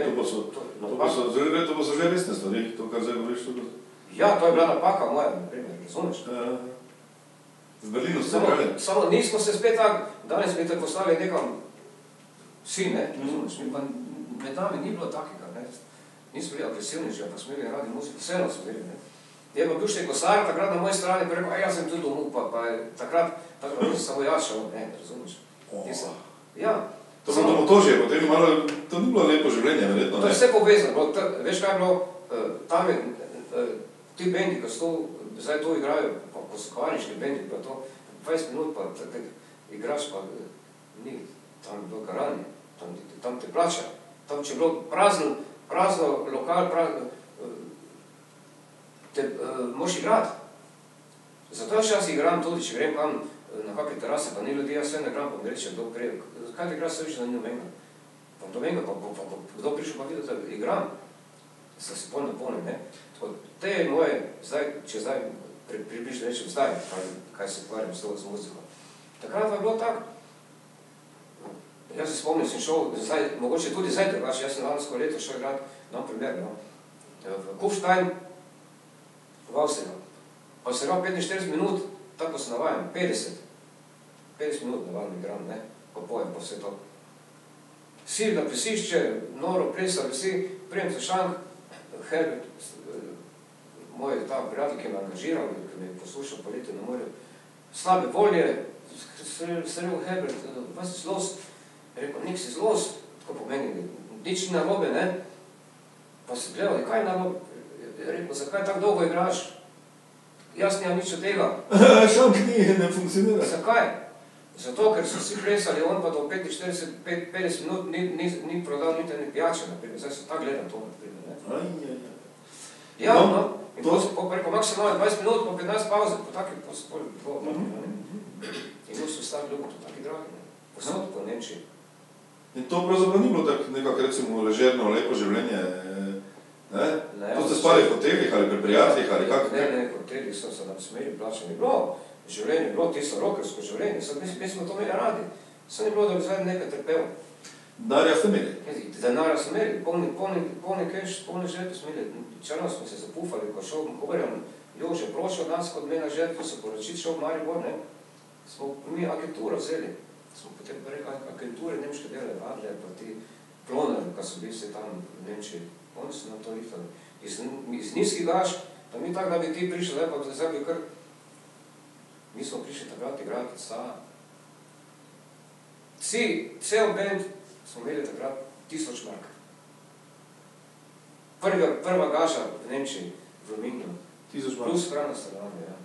To pa so že resne stvari, to, kar zdaj govoriš tudi. Ja, to je bila napaka moja, naprimer, razumeš? V Berlinu ste igrali? Samo nismo se spet tako, danes bi te poslali nekam vsi, ne, razumeš? Mi pa med nami ni bilo takega, ne. Nismo bili agresivni že, pa smo imeli radi muziko, vseeno smo bili, ne. Je pa bil še Kosar, takrat na moji strani, pa rekel, jaz sem tudi domov, pa takrat nisem samo jaz šel, ne, razumeš? Ja. To je bilo domotožje, potem malo, to ni bilo lepo življenje, verjetno, ne? To je vse povezano, veš kaj je bilo, tam je, ti bendi, ko so zdaj to igrajo, ko so kvarniški bendi, pa to 20 minut, pa igraš, pa ni, tam je bilo garanje, tam te plača, tam če je bilo prazno lokal, te moraš igrati. Zato jaz igram tudi, če grem kam na kakve terase, pa ni ljudi, jaz sve ne igram, pa mi reče, kdo gre, kaj ti igraš, se viš, da ni nobenega. Pa to vem, pa kdo prišel pa videl, da igram. Sem se bolj napolnil, ne. Tako, te je moje, zdaj, če zdaj približno rečem zdaj, kaj se ukvarjam z muziko. Takrat pa je bilo tako. Jaz se spomnim, sem šel, zdaj, mogoče tudi zdaj drugače, jaz sem lansko leto šel igrati, primer, v Kufstein, v Avstrijo. Pa se igral 45 minut, tako se navajam, 50 minut navajam igram, ne, pa pojem, pa vse to. Vsi na plesišče, noro plesali, vsi, prijem za šank, Herbert, moj ta prijatelj, ki me angažiral, ki me je poslušal poleti na morju, slabe volje, se rekel Herbert, vas si zlost, je rekel, nek si zlost, tako pomeni, nič ni narobe, ne, pa se gledali, kaj je narobe, je rekel, zakaj tako dolgo igraš, jaz nimam nič od tega. Šank ne funkcionira. Zakaj? Zato, ker so vsi plesali, on pa do 45 minut ni prodal niti ne pijače, naprimer, zdaj se tako gleda to, naprimer, ne. Ja, no, in pa preko maksimalno 20 minut, pa 15 pauze, po takih, po spolj, in vsi ostali ljudi, to taki dragi, ne, posod po Nemčiji. In to pravzaprav ni bilo tako nekako, recimo, ležerno, lepo življenje, ne? To ste spali v hotelih ali pri prijateljih ali kako? Ne, hotelih so se nam smeli plačani, bilo življenje, bilo tisto rokersko življenje, mi smo to imeli radi, sem je bilo, da bi zdaj nekaj trpel. Denarja ste imeli? Denarja smo imeli, polni keš, polni želje smo imeli, črno smo se zapufali, ko šel Gorjan Jože prošel od nas, kot mena želje, se poročiti šel v Maribor, ne, smo mi agenturo vzeli, smo potem pa rekli, agenture nemške dele, Adler, pa ti Ploner, ko so bili se tam v Nemčiji, oni so nam to lihtali. Iz nizkih gaž, pa mi tako, da bi ti prišel, zdaj pa zdaj bi kar, mi smo prišli takrat igrati, cel band smo imeli takrat 1000 mark. Prva gaža v Nemčiji, v Münchenu, plus hrana stanovanja, ja.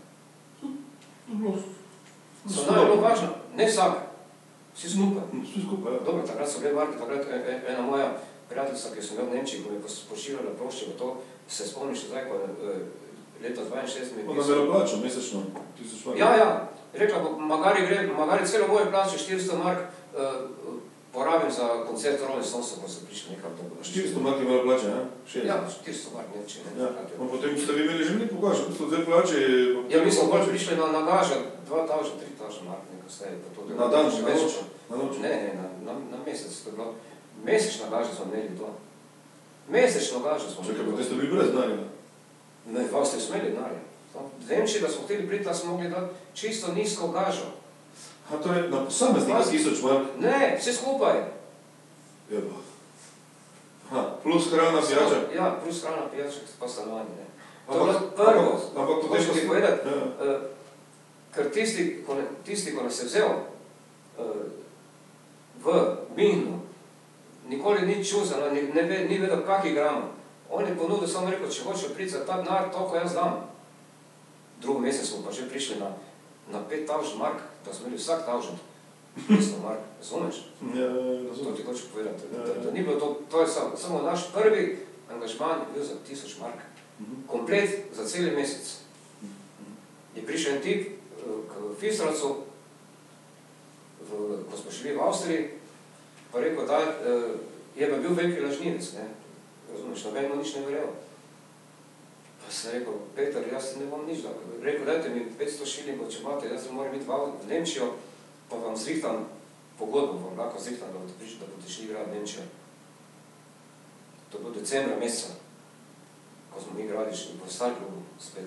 So nam je bilo važno, ne vsak, vsi skupaj. Dobro, takrat so bile marke, takrat ena moja prijateljica, ki sem imel v Nemčiji, ko mi je pošiljala plošče v to, se spomniš zdaj, ko je leta 62 mi je pisal. Ona velo plačo, mesečno, 1000 mark. Ja, rekla, magari celo moje plače, 400 mark porabim za koncert Rolling Stonesov, ko so prišli nekam to. 400 mark je velo plače, ja? Ja, 400 mark Nemčije. Potem ste vi imeli že nekaj pokaža, ko ste vzeli plače? Ja, mi smo bolj prišli na gaža, 2000-3000 mark nekaj staje. Na dan, na noč? Ne, na mesec, to je bilo. Mesečna gaža smo imeli to. Mesečno gaža smo imeli. Čekaj, potem ste bili brez denarja? Ne, v Avstriji smo imeli denarja. V Nemčiji, da smo hteli priti, da smo mogli dati čisto nizko gažo. A to je na posameznika 1000 mark? Ne, vse skupaj. Jeba. Plus hrana, pijača? Ja, plus hrana, pijača, pa stanovanje, ne. To je bilo prvo. Ampak potem hočem ti povedati, ker tisti, ko nas je vzel v Münchenu, nikoli ni čuzano, ni vedel, kak igramo. On je ponudil, samo rekel, če hoče priti za ta denar, toliko jaz dam. Drugi mesec smo pa že prišli na 5000 mark, da smo imeli vsak 1000 mark, razumeš? Ja, razumem. To ti hoče povedati. Da ni bilo to je samo naš prvi angažman je bil za 1000 mark. Komplet za celi mesec. Je prišel en tip k Fisracu, ko smo šli v Avstriji, pa rekel, da je pa bil veliki lažnivec, ne? Razumeš, nobenimo nič ne verjel. Pa sem rekel, Peter, jaz ne bom nič dal. Rekel, dajte mi 500 šilingov, če imate, jaz moram iti v Nemčijo, pa vam zrihtam pogodbo, vam lahko zrihtam, da boste šli igrati v Nemčijo. To je bilo decembra meseca, ko smo mi igrali še v star klubu spet.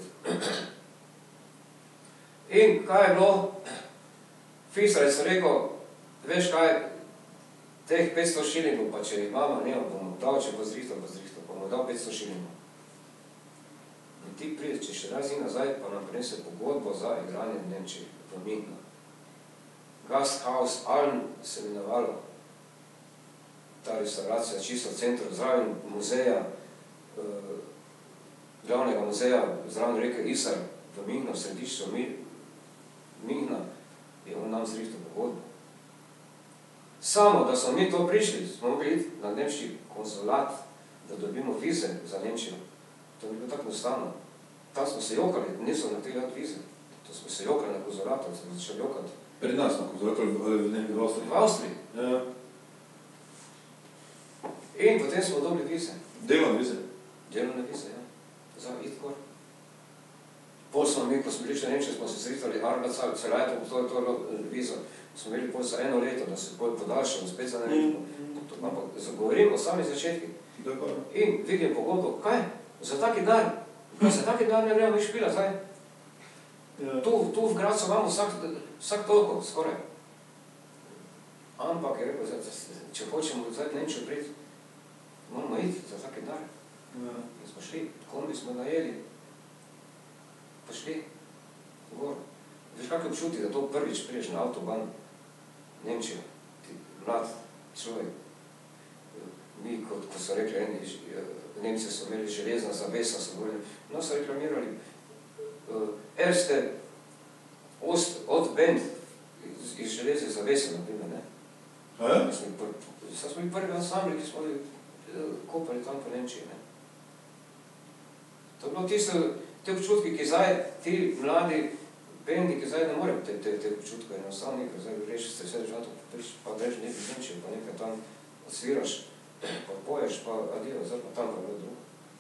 In kaj je bilo? Fisarec je rekel, veš kaj, teh 500 šilingov, pa če mama nema, bomo dal, če bo zrihtal, bomo dal 500 šilingov. In ti pride, če še razi nazaj, pa nam prinese pogodbo za igranje v Nemčiji, v Münchenu. Gasthaus Alm se mi navalo, ta restauracija čisto v centru, zraven muzeja, glavnega muzeja, zraven reke Isar, v Münchenu, v središču Münchena, je on nam zrihtal pogodbo. Samo, da smo mi to prišli, smo mogli iti na nemški konzulat, da dobimo vize za Nemčijo. To ni bilo tako enostavno. Tam smo se jokali, niso na tega vize. To smo se jokali na konzulatu, smo začeli jokati. Pri nas na konzulatu ali v Avstriji? V Avstriji. Ja. potem smo dobili vize. Delovne vize? Delovne vize, ja. Za Idkor. Pol smo mi, ko smo bili še Nemčije, smo se sristali Arbeitszeit, celajto, to je to vizo. Smo imeli pol za 1 leto, da se pol podaljšamo, spet za nekaj. Ampak govorim o sami začetki. In vidim pogodbo, kaj? Za taki dan? Kaj, za taki dan ne gremo mi špila, zdaj? Tu v Gradcu imamo vsak toliko, skoraj. Ampak je rekel, če hočemo zdaj v Nemčijo priti, moramo iti za taki dan. In smo šli, kombi smo najeli, pa šli gor. Veš, kak je občuti, da to prvič priješ na avtoban v Nemčijo, ti mlad človek. Mi, ko so rekli, Nemci so imeli železna zavesa, so govorili, no so reklamirali Erste od Bend iz železne zavese, naprimer, ne? Sad smo bili prvi ansambli, ki smo kopali tam po Nemčiji, ne? To je bilo tisto, te občutki, ki zdaj, ti mladi bendi, ki zdaj ne morejo te občutke, enostavno nekaj, zdaj reči, ste vse držati, pa greš nekaj v Nemčijo, pa nekaj tam odsviraš, pa poješ, pa adijo, zdaj pa tam pa bilo drugo.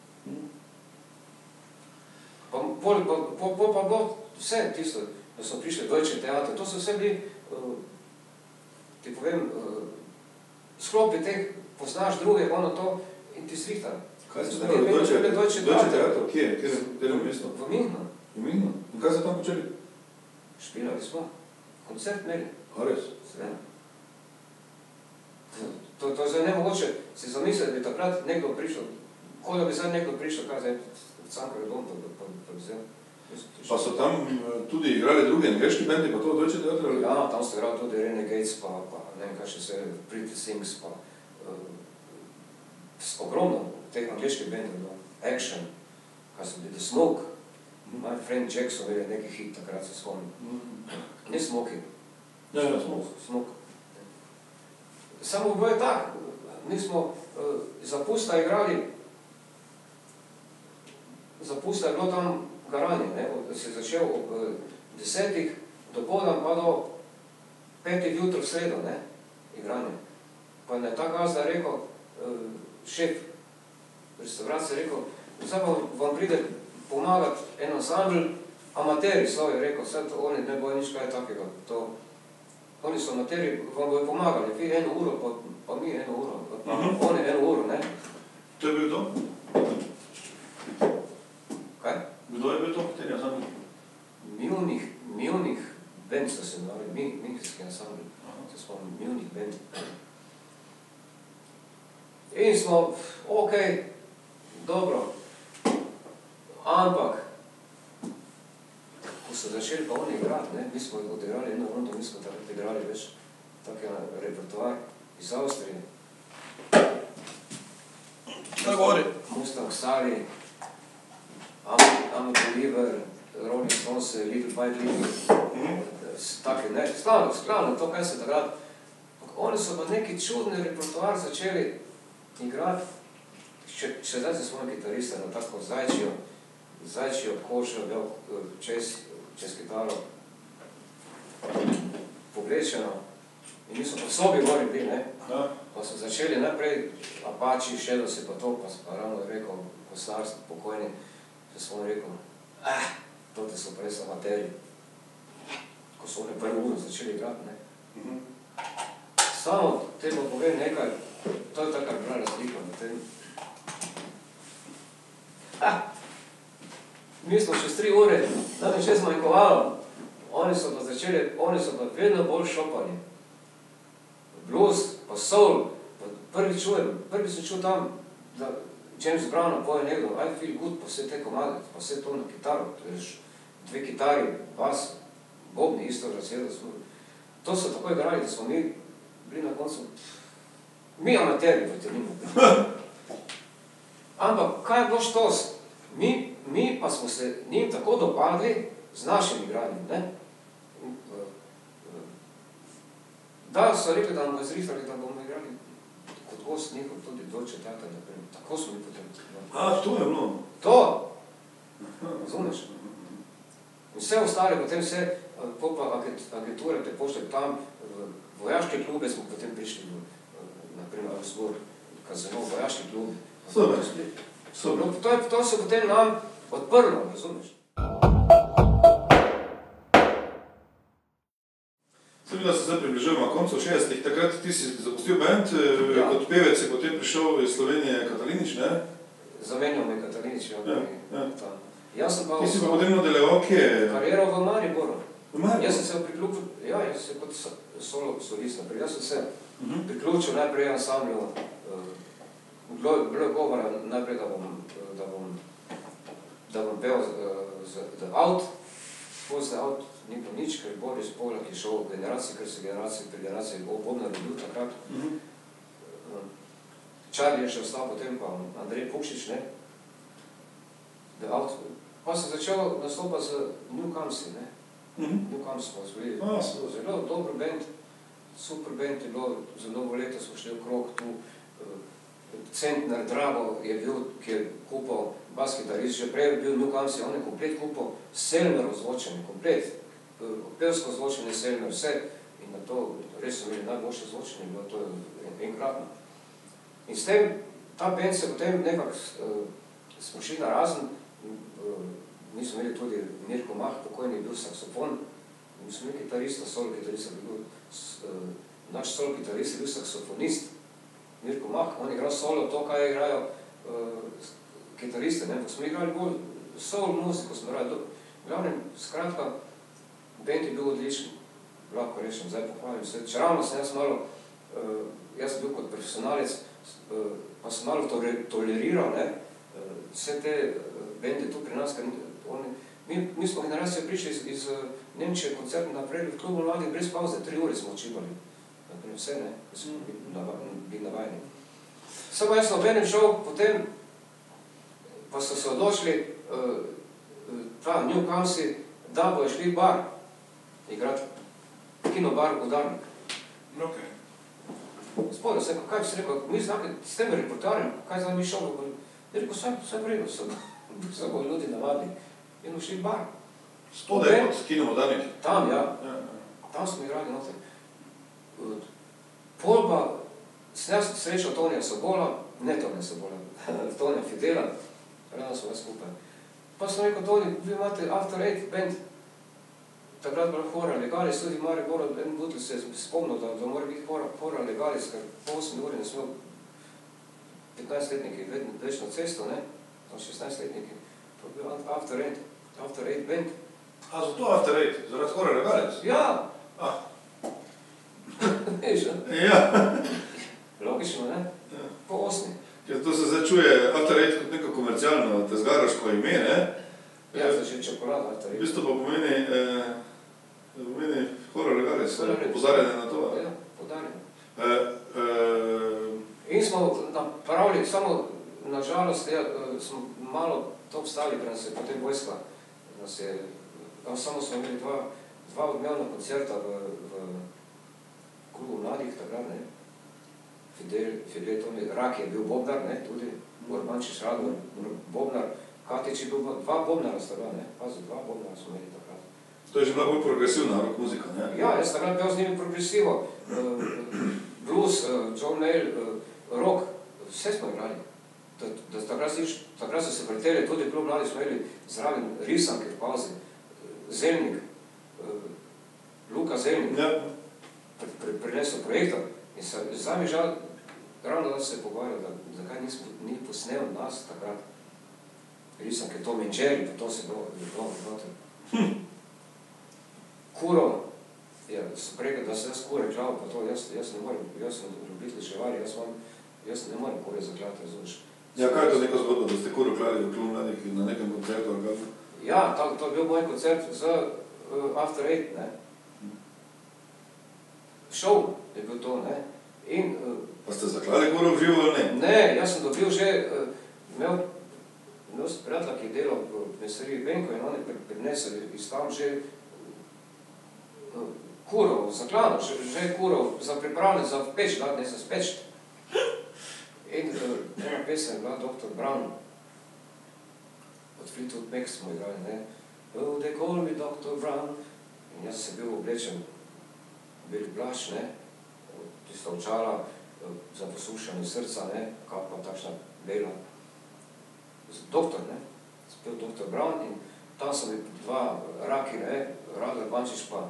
Pa bilo vse tisto, da so prišli Deutsche Theater, to so vse bili, ti povem, sklopi teh, poznaš druge, ono to, in ti zrihta. Kaj so delali Deutsche Theater? Kje je? Kje je mesto? V Münchnu. V Münchnu? In kaj so tam počeli? Špilali smo. Koncert imeli. A res? Seveda. To je zdaj nemogoče si zamisliti, da bi takrat nekdo prišel, ko da bi zdaj nekdo prišel, kaj zdaj, v Cankarjev dom pa vzel. Pa so tam tudi igrali druge angleški bendi, pa to Deutsche Theater? Ja, tam so igrali tudi Renegades, pa ne vem kaj še se, Pretty Things, pa ogromno teh angleških bendov, Action, kaj so bili, The Smoke, My Friend Jack so imeli neki hit, takrat se spomnim. Ne Smoky. Ja, Smoke. Samo bilo je tak, mi smo za Pusta igrali, za Pusta je bilo tam garanje, ne, se je začel ob 10. dopoldan pa do 5. jutro v sredo, ne, igranje. Pa je ta gazda rekel, šef restauracije rekel, zdaj pa vam pride pomagati en ansambl, amateri so, je rekel, vse to, oni ne bojo nič kaj takega, to, oni so amateri, vam bojo pomagali, vi 1 uro, pa mi 1 uro, oni 1 uro, ne. To je bil to? Kaj? Kdo je bil to, kateri ansambl? Munich band so se imeli, Münchski ansambl, se spomnim, Munich band. In smo, okej, dobro, ampak, ko so začeli pa oni igrati, ne, mi smo odigrali 1 rundo, mi smo takrat igrali več tak repertoar iz Avstrije. Kaj govori? Mustang Sally, I'm a Believer, Rolling Stones, Little White Lady, take, ne, skladno, to kaj se takrat. Oni so pa neki čudni repertoar začeli igrati, še zdaj se spomnim kitarista, na tako zajčijo košo, čez kitaro, povlečeno. In mi so po sobi gori bili, ne? Pa so začeli najprej Apache, Shadows pa to, pa ravno je rekel, poslar pokojni, se spomnim rekel, tote so prej amateri. Ko so oni 1 uro začeli igrati, ne? Samo te pa povem nekaj, to je taka bila razlika na tem. Mi smo čez 3 ure, da mi še zmanjkovalo, oni so pa vedno bolj šopali. Blues, pa soul, prvi sem čul tam, da James Brown poje nekdo, I feel good, pa vse te komade, pa vse to na kitaro, to je 2 kitari, bas, bobni isto razjedo smo. To so tako igrali, da smo mi bili na koncu, mi amateri proti njim. Ampak kaj je bilo štos? Mi pa smo se njim tako dopadli z našim igranjem, ne? Da so rekli, da bomo izrihtali, da bomo igrali kot gost njihov tudi Deutsche Theater, naprimer. Tako smo mi potrebili. To je bilo? To! Razumeš? In vse ostale, potem vse, pa agenture te pošle tam, v vojaške klube smo potem prišli, naprimer Augsburg, kazino, vojaški klubi. Super. Super. To se potem nam odprlo, razumeš? Sem da se zdaj približujemo koncu 60-ih, takrat ti si zapustil band, kot pevec je potem prišel iz Slovenije Katalinič, ne? Zamenjal me Katalinič, ja. Ti si pa potem nadaljeval, kje je? Kariero v Mariboru. V Mariboru? Jaz sem se priključil, jaz sem kot solist naprej. Jaz sem se priključil najprej ansamblju, bilo je govora najprej, da bom pel The Out, The Out ni pa nič, ker Boris Polak je šel v generaciji, ker se pri generaciji Bobnar bil takrat. Charlie je še ostal potem pa Andrej Pukšič, ne? The Out. Pa sem začel nastopati z New Camsi, ne? New Camsi smo osvojili. Zelo dober band, super band je bilo, za novo leto smo šli okrog tu. Centner Drago je bil, ki je kupal bas-kitarist, že prej je bil New Camsi, on je komplet kupal Selmer ozvočenje, komplet. Pevsko zvočenje Selmer, vse. In na to res so imeli najboljše zvočenje, bilo to enkratno. In s tem, ta band se potem nekako smo šli na razen, mi smo imeli tudi Mirko Mah, pokojni je bil saksofon, mi smo imeli kitarista, solo-kitarista, naš solo-kitarist je bil saksofonist, Mirko Mah, on je igral solo to, kaj igrajo kitariste, ne, smo igrali bolj soul muziko, smo igrali, glavnem, skratka, band je bil odličen, lahko rečem, zdaj pohvalim se, čeravno sem jaz malo, jaz sem bil kot profesionalec, pa sem malo toleriral, ne, vse te bende tu pri nas, ker mi smo generacijo prišli iz Nemčije koncert naprej v klubu mladih brez pauze, 3 ure smo očivali, vse ne, smo bili navajeni. Samo jaz sem obenem šel, potem pa so se odločili ta New Camsi, da bojo šli v bar igrati, kinobar Udarnik. Spodaj sem, kaj bi se rekel, mi znake s tem reportarjem, kaj zdaj mi šel, je rekel, vse vredo, se bojo ljudi navadili in bojo šli v bar. Spodaj pod kinom Udarnik? Tam, ja. Tam smo igrali noter. Pol pa sem jaz srečal Tonija Sobola, ne Tonija Sobola, Tonija Fidela, rado smo skupaj. Pa sem rekel, Toni, vi imate After Eight band, takrat bila Hora Legalis, tudi v Mariboru, en butel se je spomnil, da mora biti Hora Legalis, ker po 8 uri ne smel 15-letniki več na cesto, ne, tam 16-letniki, to je bil After Eight band. A zato After Eight, zaradi Hora Legalis? Ja! Veš, ne? Ja. Logično, ne? Po 8. Ker to se zdaj čuje After Eight kot neko komercialno tezgaraško ime, ne? Ja, zdaj še čokolada After Eight. V bistvu pa pomeni Hora Legalis, opozarjanje na to. Ja, podarjanje. In smo napravili, samo nažalost, smo malo to obstali, ker nas je potem vojska, samo smo imeli dva odmevna koncerta v klubu mladih, takrat, ne. Fidel Toni Rak je bil Bobnar, ne, tudi Urbančič Rador, Bobnar, Katič je bil, 2 Bobnara sta bila, ne, pazi, 2 Bobnara smo imeli takrat. To je že bila bolj progresivna rock muzika, ne? Ja, jaz takrat pel z njimi progresivo, blues, John Mayall, rock, vse smo igrali. Takrat so se vrteli, tudi klub mladi smo imeli zraven risanke v pauzi, Zelnik, Luka Zelnik, prinesel projektor in zdaj mi žal, ravno da se je pogovarjal, zakaj ni posnel nas takrat risanke, Tom and Jerry, to se bilo noter. Kuro, so prekaj, da se jaz kure klal, pa to, jaz ne morem, jaz sem ljubitelj živali, jaz ne morem kure zaklati, razumeš. Ja, kaj je to neka zgodba, da ste kuro klali v klub mladih na nekem koncertu ali kaj? Ja, to je bil moj koncert z After Eight, ne. Šov je bil to, ne. Pa ste zaklali kuro v živo ali ne? Ne, jaz sem dobil že, imel sem prijatelja, ki je delal v meseriji Benko in on je prinesel iz tam že kurov, zaklano, že kurov za pripravljanje, za peč, ne za speč. In ena pesem je bila Dr. Brown, od Fleetwood Mac smo igrali, ne. Oh, they call me Dr. Brown. In jaz sem bil oblečen, beli plašč, ne, tista očala, za poslušanje srca, ne, kakva takšna bela. Doktor, ne, spel doktor Brown in tam so bili dva raki, ne, Radler Bančič pa,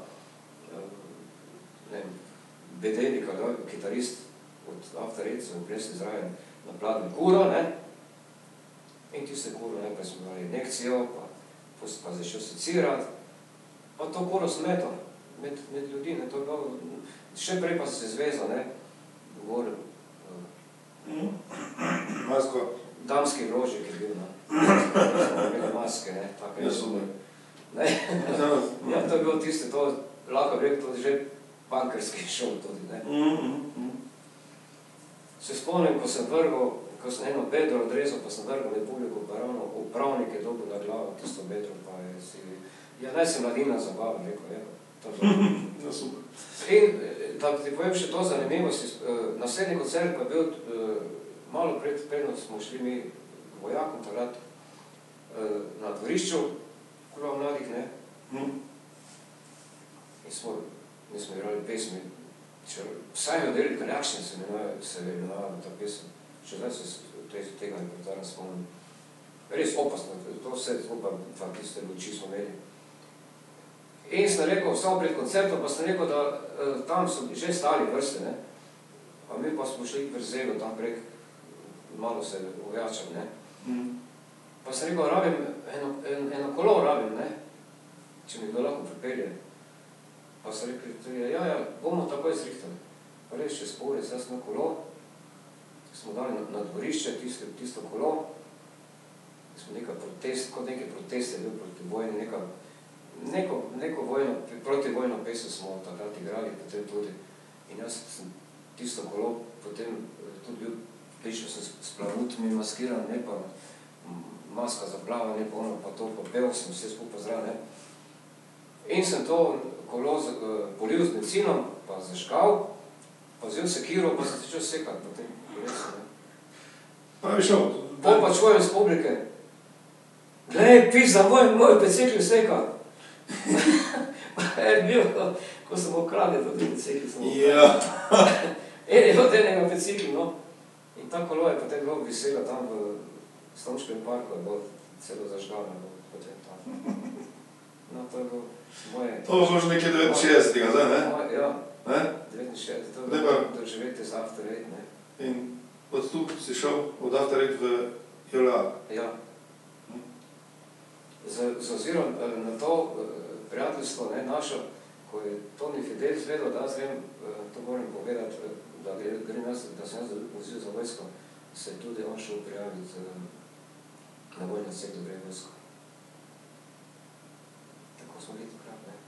ne vem, Bedenika, kitarist od After Eight, so prinesli zraven na pladnju Kuro, ne, in tiste Kuro, ne, pa smo imeli injekcijo, pa začel secirati, pa to Kuro sem metal med ljudi, ne, to je bilo, še prej pa se zvezal, ne, govoril, Masko. Damski vrožik je bil, ne, maske, ne, tako je. Ja, super. Ne, ja, to je bilo tiste, to lahko bi rekel, tudi že bankarski šov tudi, ne. Se spomnim, ko sem vrgal, ko sem eno bedro odrezal, pa sem vrgal med publiko, pa ravno upravnik je dobil na glavo tisto bedro, pa je si, ja, naj se mladina zabava, rekel, evo, to je bilo. Ja, super. In, da ti povem še to zanimivosti, naslednji koncert pa je bil malo predno smo šli mi vojakom takrat na dvorišču, kurva mladih, ne. In smo igrali pesmi, Psaj Delik Reaction se je imenovala ta pesem. Še zdaj se tega repertoarja spomnim. Res opasno, to vse skupaj, tiste luči smo imeli. In sem rekel, samo pred koncertom, pa sem rekel, da tam so že stali vrste, ne. Pa mi pa smo šli k Verzelu tam prek, malo se uvejačam, ne. Pa sem rekel, rabim, eno kolo rabim, ne, če mi kdo lahko pripelje. Pa so rekli, ja, bomo takoj zrihtali. Pa res čez pol ure, zdaj smo kolo, smo dali na dvorišče tisto kolo, smo nekaj protest, kot nekaj proteste bil proti vojni, neko vojno, protivojno pesem smo takrat igrali, potem tudi. In jaz sem tisto kolo potem tudi bil, lično sem s plavutmi maskiran, ne pa maska za plavanje, pa to, pa pel sem vse skupaj zraven, ne. In sem to kolo polil z bencinom, pa zažgal, pa vzel sekiro, pa sem začel sekati po tem kolesu, ne. Pa je šel. Pol pa čujem iz publike, glej, pizda, moj pecekli seka. Pa je bil, ko sem okradil to pecekli, sem okradil. Ja. Je od enega pecekli, no. In ta kolo je potem bilo visela tam v Stončkem parku, je bilo celo zažgano, potem tam. No, to je bilo moje... To bo že nekje 69. zdaj, ne? Ja, Ne? 69. To je bilo doživeti z After Eight, ne. In od tu si šel od After Eight v JLA. Ja. Z ozirom na to prijateljstvo, ne, našo, ko je Toni Fidel zvedel, da jaz vem, to moram povedati, da sem jaz vozil za vojsko, se je tudi on šel prijaviti na vojni odsek, da gre vojsko. Tako smo bili takrat, ne.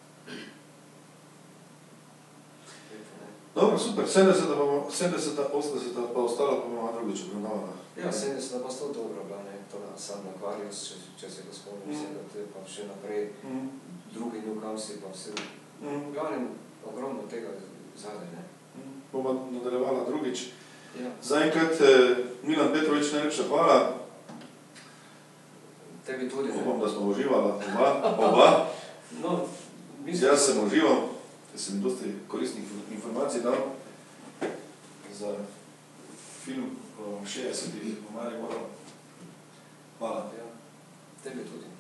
Dobro, super. 70, 80 pa ostala, pa bomo drugič obravnavala. Ja, 70 pa sto dobro bila, ne, to sam Aquarius, če se ga spomnim vsega, pa še naprej, drugi Newcomsi, pa vse. V glavnem, ogromno tega zadaj, ne. Bomo nadaljevala drugič. Ja. Zaenkrat, Milan Petrovič, najlepša hvala. Tebi tudi, ne. Upam, da smo uživala oba. No, mislim... Jaz sem užival, da sem mi dosti koristnih informacij dal za film o 60-ih v Mariboru. Hvala. Ja, tebi tudi.